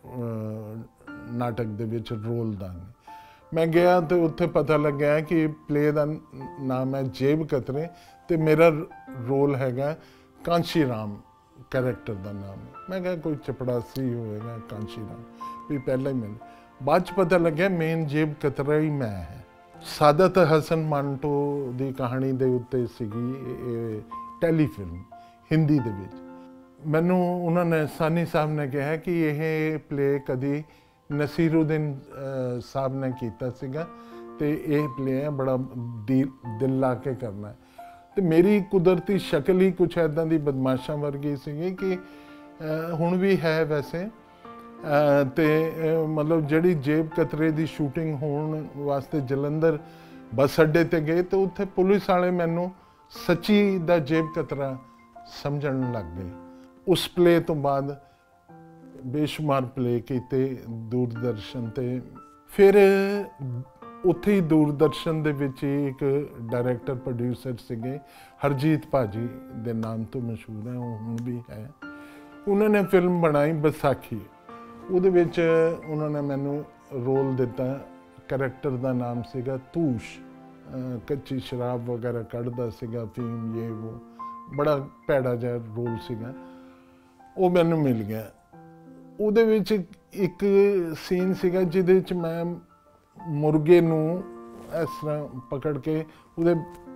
नाटक दे विच रोल दांगे। मैं गया तो उत्थे पता लग गया कि प्ले का नाम है जेब कतरे तो मेरा रोल हैगा कांशी राम कैरेक्टर का नाम। मैं कहा कोई चपड़ासी होएगा कांशी राम भी पहला ही मिल। बाद च पता लग्या मेन जेब कतरा ही मैं है। सादत हसन मांटो की कहानी के उत्ते सीगी टैलीफिल्म हिंदी दे विच। मैनू उन्होंने सानी साहब ने कहा कि यह प्ले कदी नसीरुद्दीन साहब ने किया सीगा ते यह प्ले है बड़ा दिल ला के करना है। तो मेरी कुदरती शक्ल ही कुछ ऐदा की बदमाशा वर्गी सीगी कि हुण भी है वैसे। ਤੇ ਮਤਲਬ ਜਿਹੜੀ ਜੇਬ ਕਤਰੇ ਦੀ ਸ਼ੂਟਿੰਗ ਹੋਣ ਵਾਸਤੇ ਜਲੰਧਰ ਬੱਸ ਅੱਡੇ ਤੇ ਗਏ ਤੇ ਉੱਥੇ ਪੁਲਿਸ ਵਾਲੇ ਮੈਨੂੰ ਸੱਚੀ ਦਾ ਜੇਬ ਕਤਰਾ ਸਮਝਣ ਲੱਗ ਗਏ। ਉਸ ਪਲੇ ਤੋਂ ਬਾਅਦ ਬੇਸ਼ੁਮਾਰ ਪਲੇ ਕੀਤੇ ਦੂਰਦਰਸ਼ਨ ਤੇ। ਫਿਰ ਉੱਥੇ ਹੀ ਦੂਰਦਰਸ਼ਨ ਦੇ ਵਿੱਚ ਇੱਕ ਡਾਇਰੈਕਟਰ ਪ੍ਰੋਡਿਊਸਰ ਸੀਗੇ ਹਰਜੀਤ ਭਾਜੀ ਦੇ ਨਾਮ ਤੋਂ ਮਸ਼ਹੂਰ ਹੈ, ਉਹ ਹੁਣ ਵੀ ਹੈ। ਉਹਨਾਂ ਨੇ ਫਿਲਮ ਬਣਾਈ ਵਿਸਾਖੀ। ਉਹਦੇ ਵਿੱਚ ਉਹਨਾਂ ਨੇ ਮੈਨੂੰ ਰੋਲ ਦਿੱਤਾ। ਕਰੈਕਟਰ ਦਾ ਨਾਮ ਸੀਗਾ ਤੂਸ਼। ਕੱਚੀ ਸ਼ਰਾਬ ਵਗੈਰਾ ਕੱਢਦਾ ਸੀਗਾ, ਫੀਮ ਇਹ ਉਹ, ਬੜਾ ਭੈੜਾ ਜਿਹਾ ਰੋਲ ਸੀਗਾ। ਉਹ ਮੈਨੂੰ ਮਿਲ ਗਿਆ। ਉਹਦੇ ਵਿੱਚ ਇੱਕ ਸੀਨ ਸੀਗਾ ਜਿਹਦੇ ਵਿੱਚ ਮੈਂ ਮੁਰਗੇ ਨੂੰ ਇਸ ਤਰ੍ਹਾਂ ਪਕੜ ਕੇ ਉਹਦੇ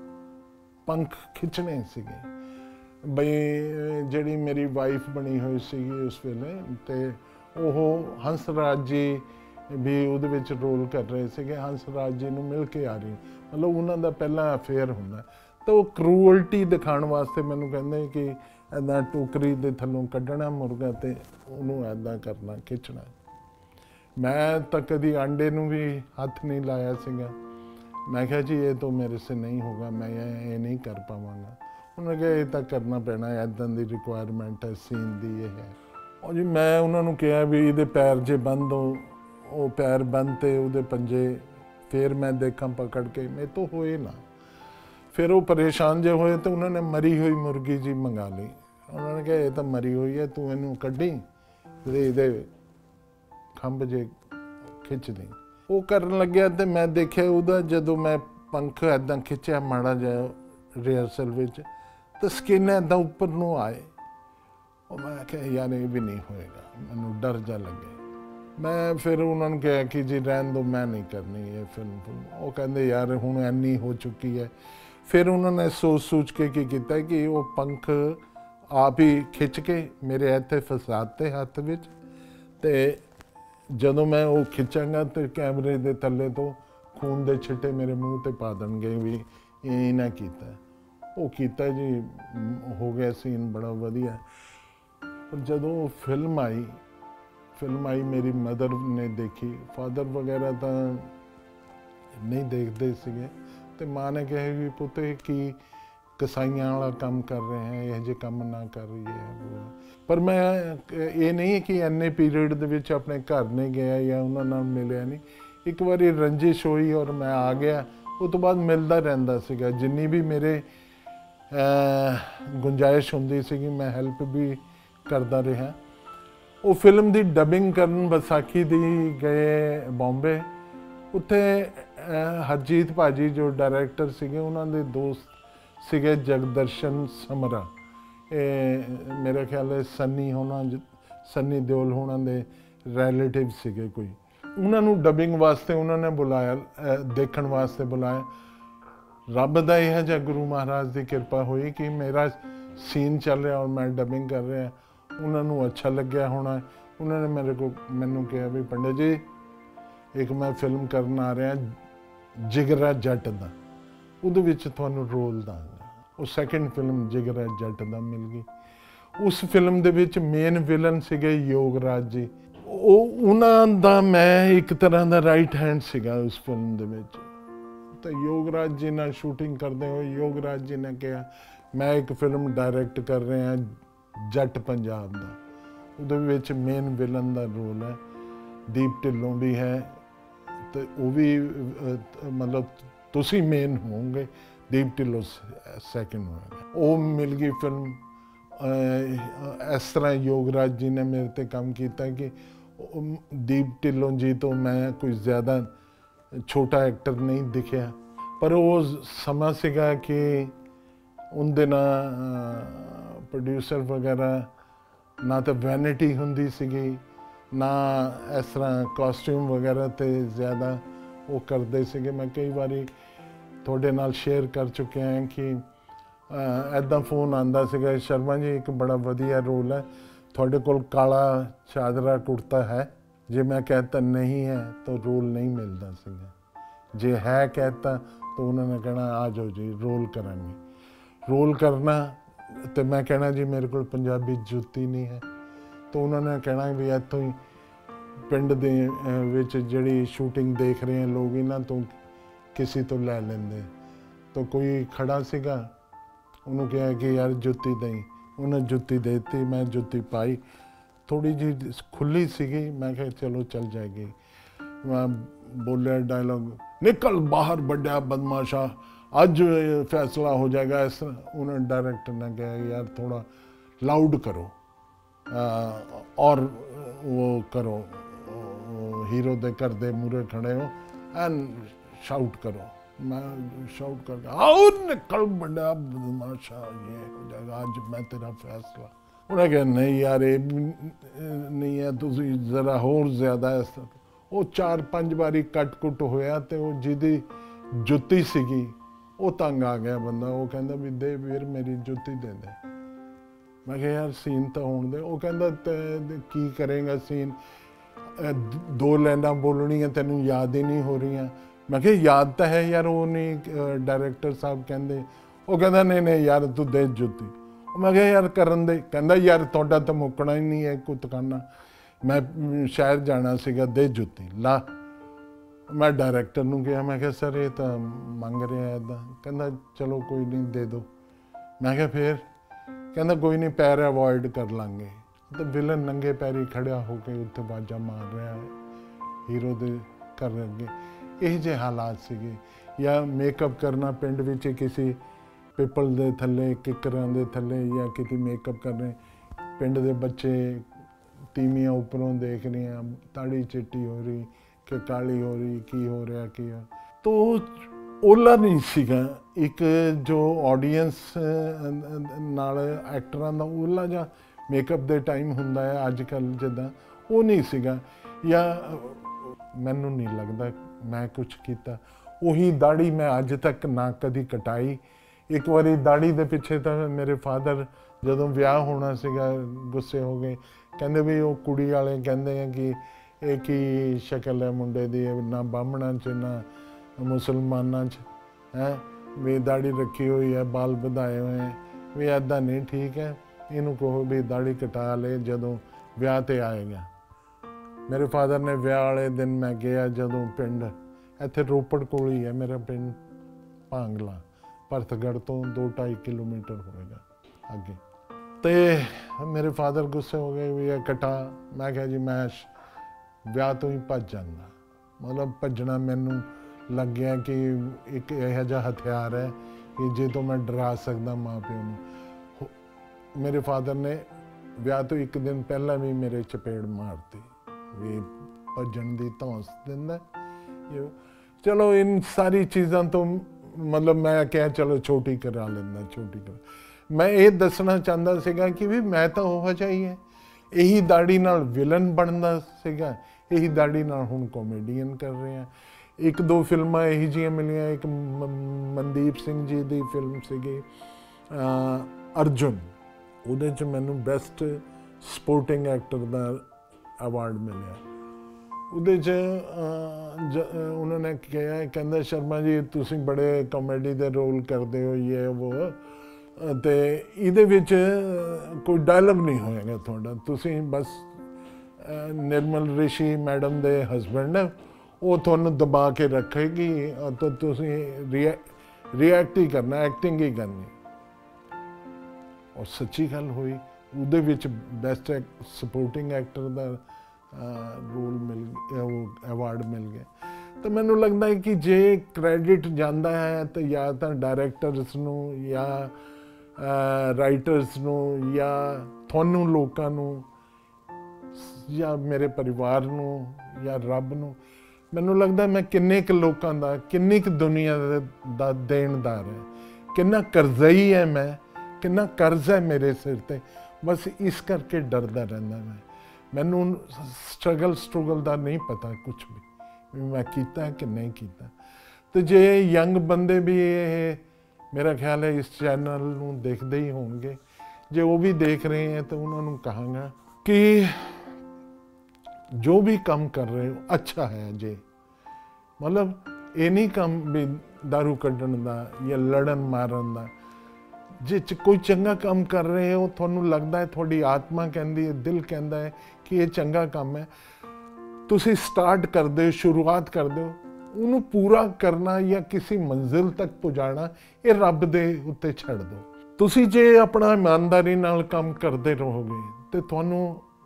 ਪੰਖ ਖਿੱਚਣੇ ਸੀਗੇ। ਬਈ ਜਿਹੜੀ ਮੇਰੀ ਵਾਈਫ ਬਣੀ ਹੋਈ ਸੀਗੀ ਉਸ ਵੇਲੇ ਤੇ ਉਹ ਹੰਸਰਾਜ ਜੀ ਵੀ ਉਹਦੇ ਵਿੱਚ ਰੋਲ ਕਰ ਰਹੇ ਸੀਗੇ। ਹੰਸਰਾਜ ਜੀ ਨੂੰ ਮਿਲ ਕੇ ਆ ਰਹੀ, ਮਤਲਬ ਉਹਨਾਂ ਦਾ ਪਹਿਲਾਂ ਅਫੇਅਰ ਹੁੰਦਾ। ਤਾਂ ਉਹ ਕਰੂਅਲਟੀ ਦਿਖਾਉਣ ਵਾਸਤੇ ਮੈਨੂੰ ਕਹਿੰਦੇ ਕਿ ਇੱਦਾਂ ਟੋਕਰੀ ਦੇ ਥੱਲੋਂ ਕੱਢਣਾ ਮੁਰਗਾ ਤੇ ਉਹਨੂੰ ਇੱਦਾਂ ਕਰਨਾ, ਖਿੱਚਣਾ। ਮੈਂ ਤਾਂ ਕਦੀ ਆਂਡੇ ਨੂੰ ਵੀ ਹੱਥ ਨਹੀਂ ਲਾਇਆ ਸੀਗਾ। ਮੈਂ ਕਿਹਾ ਜੀ ਇਹ ਤਾਂ ਮੇਰੇ ਸੇ ਨਹੀਂ ਹੋਗਾ, ਮੈਂ ਇਹ ਨਹੀਂ ਕਰ ਪਾਵਾਂਗਾ। ਉਹਨਾਂ ਕਿਹਾ ਇਹ ਤਾਂ ਕਰਨਾ ਪੈਣਾ, ਇੱਦਾਂ ਦੀ ਰਿਕੁਆਇਰਮੈਂਟ ਹੈ ਸੀਨ ਦੀ, ਇਹ ਹੈ। ਉਹ ਜੀ ਮੈਂ ਉਹਨਾਂ ਨੂੰ ਕਿਹਾ ਵੀ ਇਹਦੇ ਪੈਰ ਜੇ ਬੰਦ ਹੋ, ਉਹ ਪੈਰ ਬੰਦ ਤੇ ਉਹਦੇ ਪੰਜੇ ਫਿਰ ਮੈਂ ਦੇਖਾਂ ਪਕੜ ਕੇ, ਮੇਰੇ ਤੋਂ ਹੋਏ ਨਾ। ਫਿਰ ਉਹ ਪਰੇਸ਼ਾਨ ਜੇ ਹੋਏ ਤੇ ਉਹਨਾਂ ਨੇ ਮਰੀ ਹੋਈ ਮੁਰਗੀ ਜੀ ਮੰਗਾ ਲਈ। ਉਹਨਾਂ ਨੇ ਕਿਹਾ ਇਹ ਤਾਂ ਮਰੀ ਹੋਈ ਹੈ, ਤੂੰ ਇਹਨੂੰ ਕੱਢੀ ਤੇ ਇਹਦੇ ਖੰਭ ਜੇ ਖਿੱਚ ਦੇ। ਉਹ ਕਰਨ ਲੱਗਿਆ ਤੇ ਮੈਂ ਦੇਖਿਆ ਉਹਦਾ ਜਦੋਂ ਮੈਂ ਪੰਖ ਇੱਦਾਂ ਖਿੱਚਿਆ ਮਾੜਾ ਜਿਹਾ ਰਿਹਰਸਲ ਵਿੱਚ ਤਾਂ ਸਕਿਨ ਇੱਦਾਂ ਉੱਪਰ ਨੂੰ ਆਏ। ਉਹ ਮੈਂ ਕਿਹਾ ਯਾਰ ਇਹ ਵੀ ਨਹੀਂ ਹੋਏਗਾ, ਮੈਨੂੰ ਡਰ ਜਾ ਲੱਗੇ। ਮੈਂ ਫਿਰ ਉਹਨਾਂ ਨੂੰ ਕਿਹਾ ਕਿ ਜੀ ਰਹਿਣ ਦਿਓ, ਮੈਂ ਨਹੀਂ ਕਰਨੀ ਇਹ ਫਿਲਮ। ਉਹ ਕਹਿੰਦੇ ਯਾਰ ਹੁਣ ਇੰਨੀ ਹੋ ਚੁੱਕੀ ਹੈ। ਫਿਰ ਉਹਨਾਂ ਨੇ ਸੋਚ ਕੇ ਕੀ ਕੀਤਾ ਕਿ ਉਹ ਪੰਖ ਆਪ ਹੀ ਖਿੱਚ ਕੇ ਮੇਰੇ ਇੱਥੇ ਫਸਾਤੇ ਹੱਥ ਵਿੱਚ। ਤੇ ਜਦੋਂ ਮੈਂ ਉਹ ਖਿੱਚਾਂਗਾ ਤੇ ਕੈਮਰੇ ਦੇ ਥੱਲੇ ਤੋਂ ਖੂਨ ਦੇ ਛਿੱਟੇ ਮੇਰੇ ਮੂੰਹ ਤੇ ਪਾ ਦੇਣਗੇ ਵੀ ਇਹ ਨਾ ਕੀਤਾ। ਉਹ ਕੀਤਾ ਜੀ, ਹੋ ਗਿਆ ਸੀਨ ਬੜਾ ਵਧੀਆ। ਪਰ ਜਦੋਂ ਫਿਲਮ ਆਈ ਮੇਰੀ ਮਦਰ ਨੇ ਦੇਖੀ। ਫਾਦਰ ਵਗੈਰਾ ਤਾਂ ਨਹੀਂ ਦੇਖਦੇ ਸੀਗੇ ਤੇ ਮਾਂ ਨੇ ਕਿਹਾ ਵੀ ਪੁੱਤ ਕੀ ਕਸਾਈਆਂ ਵਾਲਾ ਕੰਮ ਕਰ ਰਹੇ ਹੈ, ਇਹ ਜਿਹੇ ਕੰਮ ਨਾ ਕਰ ਰਹੀ ਹੈ। ਪਰ ਮੈਂ ਇਹ ਨਹੀਂ ਕਿ ਇੰਨੇ ਪੀਰੀਅਡ ਦੇ ਵਿੱਚ ਆਪਣੇ ਘਰ ਨਹੀਂ ਗਿਆ ਜਾਂ ਉਹਨਾਂ ਨਾਲ ਮਿਲਿਆ ਨਹੀਂ। ਇੱਕ ਵਾਰੀ ਰੰਜਿਸ਼ ਹੋਈ ਔਰ ਮੈਂ ਆ ਗਿਆ। ਉਹ ਤੋਂ ਬਾਅਦ ਮਿਲਦਾ ਰਹਿੰਦਾ ਸੀਗਾ, ਜਿੰਨੀ ਵੀ ਮੇਰੇ ਗੁੰਜਾਇਸ਼ ਹੁੰਦੀ ਸੀਗੀ ਮੈਂ ਹੈਲਪ ਵੀ ਕਰਦਾ ਰਿਹਾ। ਉਹ ਫਿਲਮ ਦੀ ਡਬਿੰਗ ਕਰਨ ਵਿਸਾਖੀ ਦੀ ਗਏ ਬੰਬੇ। ਉੱਥੇ ਹਰਜੀਤ ਭਾਜੀ ਜੋ ਡਾਇਰੈਕਟਰ ਸੀਗੇ ਉਹਨਾਂ ਦੇ ਦੋਸਤ ਸੀਗੇ ਜਗਦਰਸ਼ਨ ਸਮਰਾ। ਇਹ ਮੇਰੇ ਖਿਆਲ ਹੈ ਸੰਨੀ ਦਿਓਲ ਹੋਣਾ ਦੇ ਰਿਲੇਟਿਵ ਸੀਗੇ ਕੋਈ। ਉਹਨਾਂ ਨੂੰ ਡਬਿੰਗ ਵਾਸਤੇ ਉਹਨਾਂ ਨੇ ਬੁਲਾਇਆ, ਦੇਖਣ ਵਾਸਤੇ ਬੁਲਾਇਆ। ਰੱਬ ਦਾ ਇਹ ਜਿਹਾ ਗੁਰੂ ਮਹਾਰਾਜ ਦੀ ਕਿਰਪਾ ਹੋਈ ਕਿ ਮੇਰਾ ਸੀਨ ਚੱਲ ਰਿਹਾ ਔਰ ਮੈਂ ਡਬਿੰਗ ਕਰ ਰਿਹਾ। ਉਹਨਾਂ ਨੂੰ ਅੱਛਾ ਲੱਗਿਆ ਹੋਣਾ। ਉਹਨਾਂ ਨੇ ਮੈਨੂੰ ਕਿਹਾ ਵੀ ਪੰਡਿਤ ਜੀ ਇੱਕ ਮੈਂ ਫਿਲਮ ਕਰਨ ਆ ਰਿਹਾ ਜਿਗਰਾ ਜੱਟ ਦਾ, ਉਹਦੇ ਵਿੱਚ ਤੁਹਾਨੂੰ ਰੋਲ ਦਾਂਗਾ। ਉਹ ਸੈਕਿੰਡ ਫਿਲਮ ਜਿਗਰਾ ਜੱਟ ਦਾ ਮਿਲ ਗਈ। ਉਸ ਫਿਲਮ ਦੇ ਵਿੱਚ ਮੇਨ ਵਿਲਨ ਸੀਗੇ ਯੋਗਰਾਜ ਜੀ। ਉਹਨਾਂ ਦਾ ਮੈਂ ਇੱਕ ਤਰ੍ਹਾਂ ਦਾ ਰਾਈਟ ਹੈਂਡ ਸੀਗਾ ਉਸ ਫਿਲਮ ਦੇ ਵਿੱਚ। ਤਾਂ ਯੋਗਰਾਜ ਜੀ ਨਾਲ ਸ਼ੂਟਿੰਗ ਕਰਦੇ ਹੋਏ ਯੋਗਰਾਜ ਜੀ ਨੇ ਕਿਹਾ ਮੈਂ ਇੱਕ ਫਿਲਮ ਡਾਇਰੈਕਟ ਕਰ ਰਿਹਾ ਜੱਟ ਪੰਜਾਬ ਦਾ, ਉਹਦੇ ਵਿੱਚ ਮੇਨ ਵਿਲਨ ਦਾ ਰੋਲ ਹੈ, ਦੀਪ ਢਿੱਲੋਂ ਵੀ ਹੈ ਤੇ ਉਹ ਵੀ ਮਤਲਬ ਤੁਸੀਂ ਮੇਨ ਹੋਵੋਗੇ, ਦੀਪ ਢਿੱਲੋਂ ਸੈਕਿੰਡ ਹੋਏਗਾ। ਉਹ ਮਿਲ ਗਈ ਫਿਲਮ। ਇਸ ਤਰ੍ਹਾਂ ਯੋਗਰਾਜ ਜੀ ਨੇ ਮੇਰੇ ਤੇ ਕੰਮ ਕੀਤਾ ਕਿ ਦੀਪ ਢਿੱਲੋਂ ਜੀ ਤੋਂ ਮੈਂ ਕੋਈ ਜ਼ਿਆਦਾ ਛੋਟਾ ਐਕਟਰ ਨਹੀਂ ਦਿਖਿਆ, ਪਰ ਉਹ ਸਮਾਂ ਸੀਗਾ ਕਿ ਉਹਦੇ ਨਾਲ ਪ੍ਰੋਡਿਊਸਰ ਵਗੈਰਾ ਨਾ ਤਾਂ ਵੈਨਿਟੀ ਹੁੰਦੀ ਸੀਗੀ, ਨਾ ਇਸ ਤਰ੍ਹਾਂ ਕਾਸਟਿਊਮ ਵਗੈਰਾ 'ਤੇ ਜ਼ਿਆਦਾ ਉਹ ਕਰਦੇ ਸੀਗੇ। ਮੈਂ ਕਈ ਵਾਰੀ ਤੁਹਾਡੇ ਨਾਲ ਸ਼ੇਅਰ ਕਰ ਚੁੱਕਿਆ ਹਾਂ ਕਿ ਇੱਦਾਂ ਫੋਨ ਆਉਂਦਾ ਸੀਗਾ, ਸ਼ਰਮਾ ਜੀ ਇੱਕ ਬੜਾ ਵਧੀਆ ਰੋਲ ਹੈ, ਤੁਹਾਡੇ ਕੋਲ ਕਾਲਾ ਚਾਦਰਾ ਕੁੜਤਾ ਹੈ? ਜੇ ਮੈਂ ਕਹਿਤਾ ਨਹੀਂ ਹੈ ਤਾਂ ਰੋਲ ਨਹੀਂ ਮਿਲਦਾ ਸੀਗਾ, ਜੇ ਹੈ ਕਹਿਤਾ ਤਾਂ ਉਹਨਾਂ ਨੇ ਕਹਿਣਾ ਆ ਜਾਓ ਜੀ ਰੋਲ ਕਰਾਂਗੇ। ਰੋਲ ਕਰਨਾ ਤੇ ਮੈਂ ਕਹਿਣਾ ਜੀ ਮੇਰੇ ਕੋਲ ਪੰਜਾਬੀ ਜੁੱਤੀ ਨਹੀਂ ਹੈ, ਤਾਂ ਉਹਨਾਂ ਨੇ ਕਹਿਣਾ ਵੀ ਇੱਥੋਂ ਹੀ ਪਿੰਡ ਦੇ ਵਿੱਚ ਜਿਹੜੀ ਸ਼ੂਟਿੰਗ ਦੇਖ ਰਹੇ ਲੋਕ ਇਹਨਾਂ ਤੋਂ ਕਿਸੇ ਤੋਂ ਲੈ ਲੈਂਦੇ। ਤਾਂ ਕੋਈ ਖੜਾ ਸੀਗਾ, ਉਹਨੂੰ ਕਿਹਾ ਕਿ ਯਾਰ ਜੁੱਤੀ ਦੇਈ, ਉਹਨੇ ਜੁੱਤੀ ਦੇ ਦਿੱਤੀ। ਮੈਂ ਜੁੱਤੀ ਪਾਈ, ਥੋੜੀ ਜਿਹੀ ਖੁੱਲੀ ਸੀਗੀ, ਮੈਂ ਕਿਹਾ ਚਲੋ ਚੱਲ ਜਾਏਗੀ। ਮੈਂ ਬੋਲਿਆ ਡਾਇਲੋਗ, ਨਿਕਲ ਬਾਹਰ ਵੱਡਿਆ ਬਦਮਾਸ਼ਾ, ਅੱਜ ਫੈਸਲਾ ਹੋ ਜਾਏਗਾ। ਇਸ ਤਰ੍ਹਾਂ ਉਹਨਾਂ ਡਾਇਰੈਕਟਰ ਨੇ ਕਿਹਾ ਯਾਰ ਥੋੜਾ ਲਾਊਡ ਕਰੋ ਔਰ ਉਹ ਕਰੋ, ਹੀਰੋ ਦੇ ਘਰ ਦੇ ਮੂਹਰੇ ਖੜੇ ਹੋ ਐਨ ਸ਼ਾਊਟ ਕਰੋ। मैं शाउट करके आओ निकल बड़ा बदमाशा, ये हो जाएगा आज मैं तेरा फैसला। उन्हें कहा नहीं यार ये नहीं है, तुसी जरा होर ज्यादा इस तरह। वो 4-5 बारी कट कुट होया ते वो जिहदी जुत्ती सीगी वो तंग आ गया बंदा। वो कहंदा भी दे वीर मेरी जुत्ती दे दे। मैं कहा यार सीन तो होने दे। वो कहंदा की करेगा सीन, 2 लाइनां बोलनियां तैनूं याद ही नहीं हो रही। मैं क्या याद तो है यार, वो नहीं डायरैक्टर साहब कहते, वो कहता नहीं नहीं यार तू दे जुत्ती। मैं क्या यार करन दे, कहता यार तुहाडा तो मुकना ही नहीं है कुतकाना, मैं शहर जाना सीगा, दे जुत्ती ला। मैं डायरैक्टर नूं कहा, मैं क्या सर ये तो मंग रहा है इदा। कहता चलो कोई नहीं दे दो। मैं क्या फिर? कहता कोई नहीं पैर अवॉइड कर लांगे। तो विलन नंगे पैरी खड़ा होकर उत्थे बाजा मार रहा है हीरो दे घर अगे। ਇਹ ਜਿਹੇ ਹਾਲਾਤ ਸੀਗੇ। ਜਾਂ ਮੇਕਅਪ ਕਰਨਾ ਪਿੰਡ ਵਿੱਚ ਕਿਸੇ ਪਿੱਪਲ ਦੇ ਥੱਲੇ, ਕਿੱਕਰਾਂ ਦੇ ਥੱਲੇ ਜਾਂ ਕਿਤੇ ਮੇਕਅਪ ਕਰ ਰਹੇ, ਪਿੰਡ ਦੇ ਬੱਚੇ ਤੀਵੀਆਂ ਉੱਪਰੋਂ ਦੇਖ ਰਹੀਆਂ, ਤਾੜੀ ਚਿੱਟੀ ਹੋ ਰਹੀ ਕਿ ਕਾਲੀ ਹੋ ਰਹੀ, ਕੀ ਹੋ ਰਿਹਾ ਕੀ ਆ। ਤੋ ਓਲਾ ਨਹੀਂ ਸੀਗਾ ਇੱਕ ਜੋ ਆਡੀਅנס ਨਾਲ ਐਕਟਰਾਂ ਦਾ ਓਲਾ ਜਾਂ ਮੇਕਅਪ ਦੇ ਟਾਈਮ ਹੁੰਦਾ ਹੈ ਅੱਜ ਕੱਲ੍ਹ ਜਿੱਦਾਂ, ਉਹ ਨਹੀਂ ਸੀਗਾ। ਜਾਂ ਮੈਨੂੰ ਨਹੀਂ ਲੱਗਦਾ ਮੈਂ ਕੁਛ ਕੀਤਾ। ਉਹੀ ਦਾੜੀ ਮੈਂ ਅੱਜ ਤੱਕ ਨਾ ਕਦੀ ਕਟਾਈ। ਇੱਕ ਵਾਰੀ ਦਾੜੀ ਦੇ ਪਿੱਛੇ ਤਾਂ ਮੇਰੇ ਫਾਦਰ ਜਦੋਂ ਵਿਆਹ ਹੋਣਾ ਸੀਗਾ ਗੁੱਸੇ ਹੋ ਗਏ, ਕਹਿੰਦੇ ਵੀ ਉਹ ਕੁੜੀ ਵਾਲੇ ਕਹਿੰਦੇ ਆ ਕਿ ਇਹ ਕੀ ਸ਼ਕਲ ਹੈ ਮੁੰਡੇ ਦੀ, ਨਾ ਬਾਹਮਣਾਂ 'ਚ ਨਾ ਮੁਸਲਮਾਨਾਂ 'ਚ ਹੈ, ਵੀ ਦਾੜੀ ਰੱਖੀ ਹੋਈ ਹੈ, ਬਾਲ ਵਧਾਏ ਹੋਏ ਹੈ, ਵੀ ਇੱਦਾਂ ਨਹੀਂ ਠੀਕ ਹੈ, ਇਹਨੂੰ ਕਹੋ ਵੀ ਦਾੜੀ ਕਟਾ ਲੈ ਜਦੋਂ ਵਿਆਹ 'ਤੇ ਆਏਗਾ। ਮੇਰੇ ਫਾਦਰ ਨੇ ਵਿਆਹ ਵਾਲੇ ਦਿਨ ਮੈਂ ਗਿਆ ਜਦੋਂ ਪਿੰਡ, ਇੱਥੇ ਰੋਪੜ ਕੋਲ ਹੀ ਹੈ ਮੇਰਾ ਪਿੰਡ ਭਾਂਗਲਾ, ਭਰਤਗੜ੍ਹ ਤੋਂ 2-2.5 ਕਿਲੋਮੀਟਰ ਹੋਏਗਾ ਅੱਗੇ। ਤੇ ਮੇਰੇ ਫਾਦਰ ਗੁੱਸੇ ਹੋ ਗਏ ਵੀ ਇਹ ਕਟਾ। ਮੈਂ ਕਿਹਾ ਜੀ ਮੈਂ ਵਿਆਹ ਤੋਂ ਹੀ ਭੱਜ ਜਾਂਦਾ। ਮਤਲਬ ਭੱਜਣਾ ਮੈਨੂੰ ਲੱਗ ਗਿਆ ਕਿ ਇੱਕ ਇਹੋ ਜਿਹਾ ਹਥਿਆਰ ਹੈ ਕਿ ਜੇ ਤੋਂ ਮੈਂ ਡਰਾ ਸਕਦਾ ਮਾਂ ਪਿਓ ਨੂੰ। ਮੇਰੇ ਫਾਦਰ ਨੇ ਵਿਆਹ ਤੋਂ ਇੱਕ ਦਿਨ ਪਹਿਲਾਂ ਵੀ ਮੇਰੇ ਚਪੇੜ ਮਾਰਤੀ ਵੀ ਭੱਜਣ ਦੀ ਧੌਂਸ ਦਿੰਦਾ। ਚਲੋ ਇਨ ਸਾਰੀ ਚੀਜ਼ਾਂ ਤੋਂ ਮਤਲਬ ਮੈਂ ਕਿਹਾ ਚਲੋ ਛੋਟੀ ਕਰਾ ਲੈਂਦਾ, ਛੋਟੀ ਕਰਾ। ਮੈਂ ਇਹ ਦੱਸਣਾ ਚਾਹੁੰਦਾ ਸੀਗਾ ਕਿ ਵੀ ਮੈਂ ਤਾਂ ਉਹ ਜਿਹਾ ਹੀ ਹੈ। ਇਹੀ ਦਾੜੀ ਨਾਲ ਵਿਲਨ ਬਣਦਾ ਸੀਗਾ, ਇਹੀ ਦਾੜੀ ਨਾਲ ਹੁਣ ਕਾਮੇਡੀਅਨ ਕਰ ਰਹੇ ਹਾਂ। 1-2 ਫਿਲਮਾਂ ਇਹੋ ਜਿਹੀਆਂ ਮਿਲੀਆਂ। ਇੱਕ ਮਨਦੀਪ ਸਿੰਘ ਜੀ ਦੀ ਫਿਲਮ ਸੀਗੀ ਅਰਜੁਨ, ਉਹਦੇ 'ਚ ਮੈਨੂੰ ਬੈਸਟ ਸਪੋਰਟਿੰਗ ਐਕਟਰ ਦਾ ਅਵਾਰਡ ਮਿਲਿਆ। ਉਹਦੇ 'ਚ ਉਹਨਾਂ ਨੇ ਕਿਹਾ, ਕਹਿੰਦਾ ਸ਼ਰਮਾ ਜੀ ਤੁਸੀਂ ਬੜੇ ਕਾਮੇਡੀ ਦੇ ਰੋਲ ਕਰਦੇ ਹੋ, ਇਹ ਉਹ, ਅਤੇ ਇਹਦੇ ਵਿੱਚ ਕੋਈ ਡਾਇਲੌਗ ਨਹੀਂ ਹੋਏਗਾ ਤੁਹਾਡਾ, ਤੁਸੀਂ ਬਸ ਨਿਰਮਲ ਰਿਸ਼ੀ ਮੈਡਮ ਦੇ ਹਸਬੈਂਡ ਹੈ, ਉਹ ਤੁਹਾਨੂੰ ਦਬਾ ਕੇ ਰੱਖੇਗੀ ਤਾਂ ਤੁਸੀਂ ਰਿਐਕਟ ਹੀ ਕਰਨਾ, ਐਕਟਿੰਗ ਹੀ ਕਰਨੀ। ਔਰ ਸੱਚੀ ਗੱਲ ਹੋਈ, ਉਹਦੇ ਵਿੱਚ ਬੈਸਟ ਸਪੋਰਟਿੰਗ ਐਕਟਰ ਦਾ ਰੋਲ ਮਿਲ ਗਿਆ, ਉਹ ਅਵਾਰਡ ਮਿਲ ਗਿਆ। ਤਾਂ ਮੈਨੂੰ ਲੱਗਦਾ ਹੈ ਕਿ ਜੇ ਕ੍ਰੈਡਿਟ ਜਾਂਦਾ ਹੈ ਤਾਂ ਜਾਂ ਤਾਂ ਡਾਇਰੈਕਟਰਸ ਨੂੰ ਜਾਂ ਰਾਈਟਰਸ ਨੂੰ ਜਾਂ ਤੁਹਾਨੂੰ ਲੋਕਾਂ ਨੂੰ ਜਾਂ ਮੇਰੇ ਪਰਿਵਾਰ ਨੂੰ ਜਾਂ ਰੱਬ ਨੂੰ। ਮੈਨੂੰ ਲੱਗਦਾ ਮੈਂ ਕਿੰਨੇ ਕੁ ਲੋਕਾਂ ਦਾ, ਕਿੰਨੀ ਕੁ ਦੁਨੀਆ ਦਾ ਦੇਣਦਾਰ ਹੈ, ਕਿੰਨਾ ਕਰਜ਼ਈ ਹੈ ਮੈਂ, ਕਿੰਨਾ ਕਰਜ਼ ਹੈ ਮੇਰੇ ਸਿਰ 'ਤੇ। ਬਸ ਇਸ ਕਰਕੇ ਡਰਦਾ ਰਹਿੰਦਾ ਮੈਨੂੰ ਸਟਰਗਲ ਦਾ ਨਹੀਂ ਪਤਾ ਕੁਛ ਵੀ ਮੈਂ ਕੀਤਾ ਕਿ ਨਹੀਂ ਕੀਤਾ। ਤੇ ਜੇ ਯੰਗ ਬੰਦੇ ਵੀ ਇਹ ਮੇਰਾ ਖਿਆਲ ਹੈ ਇਸ ਚੈਨਲ ਨੂੰ ਦੇਖਦੇ ਹੀ ਹੋਣਗੇ, ਜੇ ਉਹ ਵੀ ਦੇਖ ਰਹੇ ਹੈ ਤਾਂ ਉਹਨਾਂ ਨੂੰ ਕਹਾਂਗਾ ਕਿ ਜੋ ਵੀ ਕੰਮ ਕਰ ਰਹੇ ਹੋ ਅੱਛਾ ਹੈ। ਜੇ ਮਤਲਬ ਇਹ ਨਹੀਂ ਕੰਮ ਵੀ ਦਾਰੂ ਕੱਢਣ ਦਾ ਜਾਂ ਲੜਨ ਮਾਰਨ ਦਾ, ਜੇ ਕੋਈ ਚੰਗਾ ਕੰਮ ਕਰ ਰਹੇ ਹੋ, ਤੁਹਾਨੂੰ ਲੱਗਦਾ ਹੈ, ਤੁਹਾਡੀ ਆਤਮਾ ਕਹਿੰਦੀ ਹੈ, ਦਿਲ ਕਹਿੰਦਾ ਹੈ ਕਿ ਇਹ ਚੰਗਾ ਕੰਮ ਹੈ, ਤੁਸੀਂ ਸਟਾਰਟ ਕਰਦੇ ਹੋ, ਸ਼ੁਰੂਆਤ ਕਰਦੇ ਹੋ, ਉਹਨੂੰ ਪੂਰਾ ਕਰਨਾ ਜਾਂ ਕਿਸੇ ਮੰਜ਼ਿਲ ਤੱਕ ਪਹੁੰਚਾਉਣਾ ਇਹ ਰੱਬ ਦੇ ਉੱਤੇ ਛੱਡ ਦਿਓ। ਤੁਸੀਂ ਜੇ ਆਪਣਾ ਇਮਾਨਦਾਰੀ ਨਾਲ ਕੰਮ ਕਰਦੇ ਰਹੋਗੇ ਤੇ ਤੁਹਾਨੂੰ,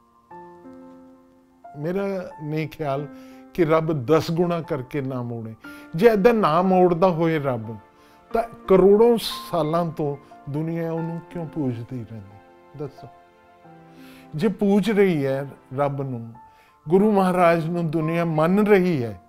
ਮੇਰਾ ਨਹੀਂ ਖਿਆਲ ਕਿ ਰੱਬ 10 ਗੁਣਾ ਕਰਕੇ ਨਾ ਮੋੜੇ। ਜੇ ਏਦਾਂ ਨਾ ਮੋੜਦਾ ਹੋਏ ਰੱਬ, ਤਾਂ ਕਰੋੜੋਂ ਸਾਲਾਂ ਤੋਂ ਦੁਨੀਆ ਉਹਨੂੰ ਕਿਉਂ ਪੂਜਦੀ ਰਹਿੰਦੀ? ਦੱਸੋ। ਜੇ ਪੂਜ ਰਹੀ ਹੈ ਰੱਬ ਨੂੰ, ਗੁਰੂ ਮਹਾਰਾਜ ਨੂੰ ਦੁਨੀਆ ਮੰਨ ਰਹੀ ਹੈ,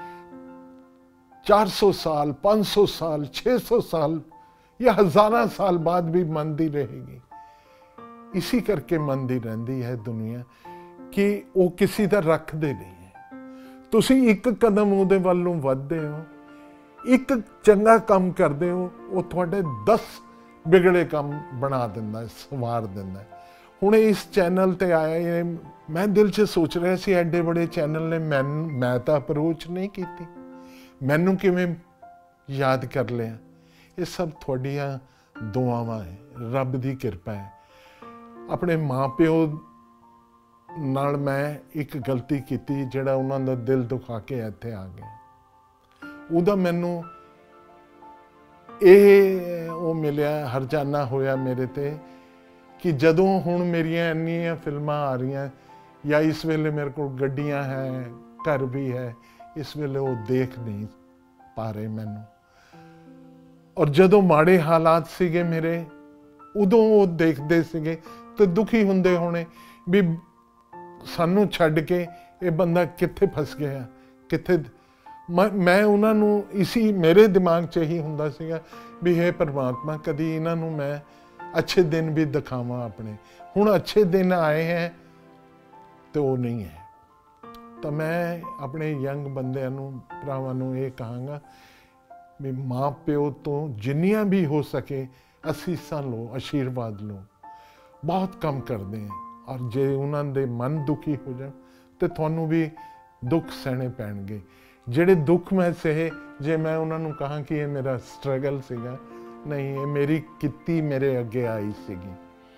400 ਸਾਲ 500 ਸਾਲ 600 ਸਾਲ ਜਾਂ ਹਜ਼ਾਰਾਂ ਸਾਲ ਬਾਅਦ ਵੀ ਮੰਨਦੀ ਰਹੇਗੀ। ਇसी ਕਰਕੇ ਮੰਨਦੀ ਰਹਿੰਦੀ ਹੈ ਦੁਨੀਆ ਕਿ ਉਹ ਕਿਸੇ ਦਾ ਰੱਖਦੇ ਨਹੀਂ ਹੈ। ਤੁਸੀਂ ਇੱਕ ਕਦਮ ਉਹਦੇ ਵੱਲੋਂ ਵੱਧਦੇ ਹੋ, ਇੱਕ ਚੰਗਾ ਕੰਮ ਕਰਦੇ ਹੋ, ਉਹ ਤੁਹਾਡੇ 10 ਵਿਗੜੇ ਕੰਮ ਬਣਾ ਦਿੰਦਾ, ਸਵਾਰ ਦਿੰਦਾ। ਹੁਣ ਇਸ ਚੈਨਲ ਤੇ ਆਇਆ, ਮੈਂ ਦਿਲ 'ਚ ਸੋਚ ਰਿਹਾ ਸੀ ਐਡੇ ਬੜੇ ਚੈਨਲ ਨੇ ਮੈਂ ਤਾਂ ਅਪਰੋਚ ਨਹੀਂ ਕੀਤੀ, ਮੈਨੂੰ ਕਿਵੇਂ ਯਾਦ ਕਰ ਲਿਆ? ਇਹ ਸਭ ਤੁਹਾਡੀਆਂ ਦੁਆਵਾਂ ਹੈ, ਰੱਬ ਦੀ ਕਿਰਪਾ ਹੈ। ਆਪਣੇ ਮਾਂ ਪਿਓ ਨਾਲ ਮੈਂ ਇੱਕ ਗਲਤੀ ਕੀਤੀ, ਜਿਹੜਾ ਉਹਨਾਂ ਦਾ ਦਿਲ ਦੁਖਾ ਕੇ ਇੱਥੇ ਆ ਗਿਆ। ਉਹਦਾ ਮੈਨੂੰ ਇਹ ਉਹ ਮਿਲਿਆ, ਹਰਜਾਨਾ ਹੋਇਆ ਮੇਰੇ ਤੇ ਕਿ ਜਦੋਂ ਹੁਣ ਮੇਰੀਆਂ ਇੰਨੀਆਂ ਫਿਲਮਾਂ ਆ ਰਹੀਆਂ, ਜਾਂ ਇਸ ਵੇਲੇ ਮੇਰੇ ਕੋਲ ਗੱਡੀਆਂ ਹੈ, ਘਰ ਵੀ ਹੈ, ਇਸ ਵੇਲੇ ਉਹ ਦੇਖ ਨਹੀਂ ਪਾ ਰਹੇ ਮੈਨੂੰ। ਔਰ ਜਦੋਂ ਮਾੜੇ ਹਾਲਾਤ ਸੀਗੇ ਮੇਰੇ, ਉਦੋਂ ਉਹ ਦੇਖਦੇ ਸੀਗੇ ਤੇ ਦੁਖੀ ਹੁੰਦੇ ਹੋਣੇ ਵੀ ਸਾਨੂੰ ਛੱਡ ਕੇ ਇਹ ਬੰਦਾ ਕਿੱਥੇ ਫਸ ਗਿਆ, ਕਿੱਥੇ। ਮੈਂ ਉਹਨਾਂ ਨੂੰ ਇਸੀ ਮੇਰੇ ਦਿਮਾਗ 'ਚ ਹੀ ਹੁੰਦਾ ਸੀਗਾ ਵੀ ਹੇ ਪਰਮਾਤਮਾ, ਕਦੀ ਇਹਨਾਂ ਨੂੰ ਮੈਂ ਅੱਛੇ ਦਿਨ ਵੀ ਦਿਖਾਵਾਂ ਆਪਣੇ। ਹੁਣ ਅੱਛੇ ਦਿਨ ਆਏ ਹੈ ਤੇ ਉਹ ਨਹੀਂ ਹੈ। ਤਾਂ ਮੈਂ ਆਪਣੇ ਯੰਗ ਬੰਦਿਆਂ ਨੂੰ, ਭਰਾਵਾਂ ਨੂੰ ਇਹ ਕਹਾਂਗਾ ਵੀ ਮਾਂ ਪਿਓ ਤੋਂ ਜਿੰਨੀਆਂ ਵੀ ਹੋ ਸਕੇ ਅਸੀਸਾਂ ਲਓ, ਆਸ਼ੀਰਵਾਦ ਲਓ। ਬਹੁਤ ਕੰਮ ਕਰਦੇ ਹੈ, ਔਰ ਜੇ ਉਹਨਾਂ ਦੇ ਮਨ ਦੁਖੀ ਹੋ ਜਾਣ ਤੇ ਤੁਹਾਨੂੰ ਵੀ ਦੁੱਖ ਸਹਿਣੇ ਪੈਣਗੇ। ਜਿਹੜੇ ਦੁੱਖ ਮੈਂ ਸਹੇ, ਜੇ ਮੈਂ ਉਹਨਾਂ ਨੂੰ ਕਹਾਂ ਕਿ ਇਹ ਮੇਰਾ ਸਟਰਗਲ ਸੀਗਾ, ਨਹੀਂ, ਇਹ ਮੇਰੀ ਕੀਤੀ ਮੇਰੇ ਅੱਗੇ ਆਈ ਸੀਗੀ।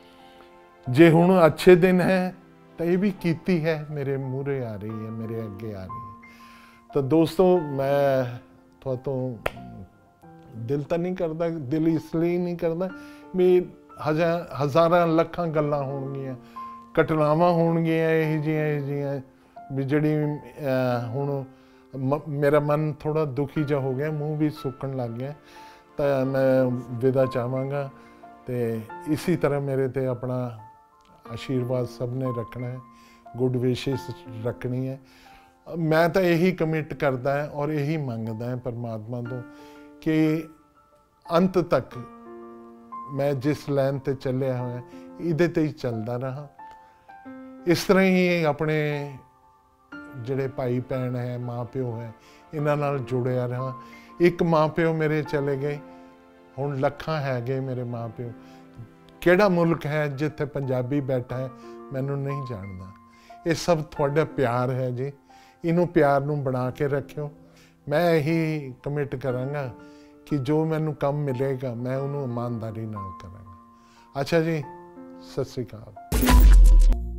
ਜੇ ਹੁਣ ਅੱਛੇ ਦਿਨ ਹੈ ਤਾਂ ਇਹ ਵੀ ਕੀਤੀ ਹੈ ਮੇਰੇ ਮੂਹਰੇ ਆ ਰਹੀ ਹੈ, ਮੇਰੇ ਅੱਗੇ ਆ ਰਹੀ ਹੈ। ਤਾਂ ਦੋਸਤੋ, ਮੈਂ ਤੁਹਾਤੋਂ ਦਿਲ ਤਾਂ ਨਹੀਂ ਕਰਦਾ, ਦਿਲ ਇਸ ਲਈ ਨਹੀਂ ਕਰਦਾ ਵੀ ਹਜ਼ਾਰਾਂ ਲੱਖਾਂ ਗੱਲਾਂ ਹੋਣਗੀਆਂ, ਘਟਨਾਵਾਂ ਹੋਣਗੀਆਂ ਇਹੋ ਜਿਹੀਆਂ ਵੀ ਜਿਹੜੀ ਹੁਣ ਮੇਰਾ ਮਨ ਥੋੜ੍ਹਾ ਦੁਖੀ ਜਿਹਾ ਹੋ ਗਿਆ, ਮੂੰਹ ਵੀ ਸੁੱਕਣ ਲੱਗ ਗਿਆ। ਤਾਂ ਮੈਂ ਵਿਦਾ ਚਾਹਾਂਗਾ ਤੇ ਇਸੇ ਤਰ੍ਹਾਂ ਮੇਰੇ ਤੇ ਆਪਣਾ ਆਸ਼ੀਰਵਾਦ ਸਭ ਨੇ ਰੱਖਣਾ ਹੈ, ਗੁੱਡ ਵਿਸ਼ੇਸ ਰੱਖਣੀ ਹੈ। ਮੈਂ ਤਾਂ ਇਹੀ ਕਮਿਟ ਕਰਦਾ ਹੈ ਔਰ ਇਹੀ ਮੰਗਦਾ ਹੈ ਪਰਮਾਤਮਾ ਤੋਂ ਕਿ ਅੰਤ ਤੱਕ ਮੈਂ ਜਿਸ ਲਾਈਨ ਤੇ ਚੱਲਿਆ ਹੋਇਆ ਇਹਦੇ ਤੇ ਹੀ ਚੱਲਦਾ ਰਹਾ। ਇਸ ਤਰ੍ਹਾਂ ਹੀ ਆਪਣੇ ਜਿਹੜੇ ਭਾਈ ਭੈਣ ਹੈ, ਮਾਂ ਪਿਓ ਹੈ, ਇਹਨਾਂ ਨਾਲ ਜੁੜਿਆ ਰਹਾ। ਇੱਕ ਮਾਂ ਪਿਓ ਮੇਰੇ ਚਲੇ ਗਏ, ਹੁਣ ਲੱਖਾਂ ਹੈਗੇ ਮੇਰੇ ਮਾਂ ਪਿਓ। ਕਿਹੜਾ ਮੁਲਕ ਹੈ ਜਿੱਥੇ ਪੰਜਾਬੀ ਬੈਠਾ ਹੈ ਮੈਨੂੰ ਨਹੀਂ ਜਾਣਦਾ। ਇਹ ਸਭ ਤੁਹਾਡਾ ਪਿਆਰ ਹੈ ਜੀ, ਇਹਨੂੰ ਪਿਆਰ ਨੂੰ ਬਣਾ ਕੇ ਰੱਖਿਓ। ਮੈਂ ਇਹੀ ਕਮਿਟ ਕਰਾਂਗਾ ਕਿ ਜੋ ਮੈਨੂੰ ਕੰਮ ਮਿਲੇਗਾ ਮੈਂ ਉਹਨੂੰ ਇਮਾਨਦਾਰੀ ਨਾਲ ਕਰਾਂਗਾ। ਅੱਛਾ ਜੀ, ਸਤਿ ਸ਼੍ਰੀ ਅਕਾਲ।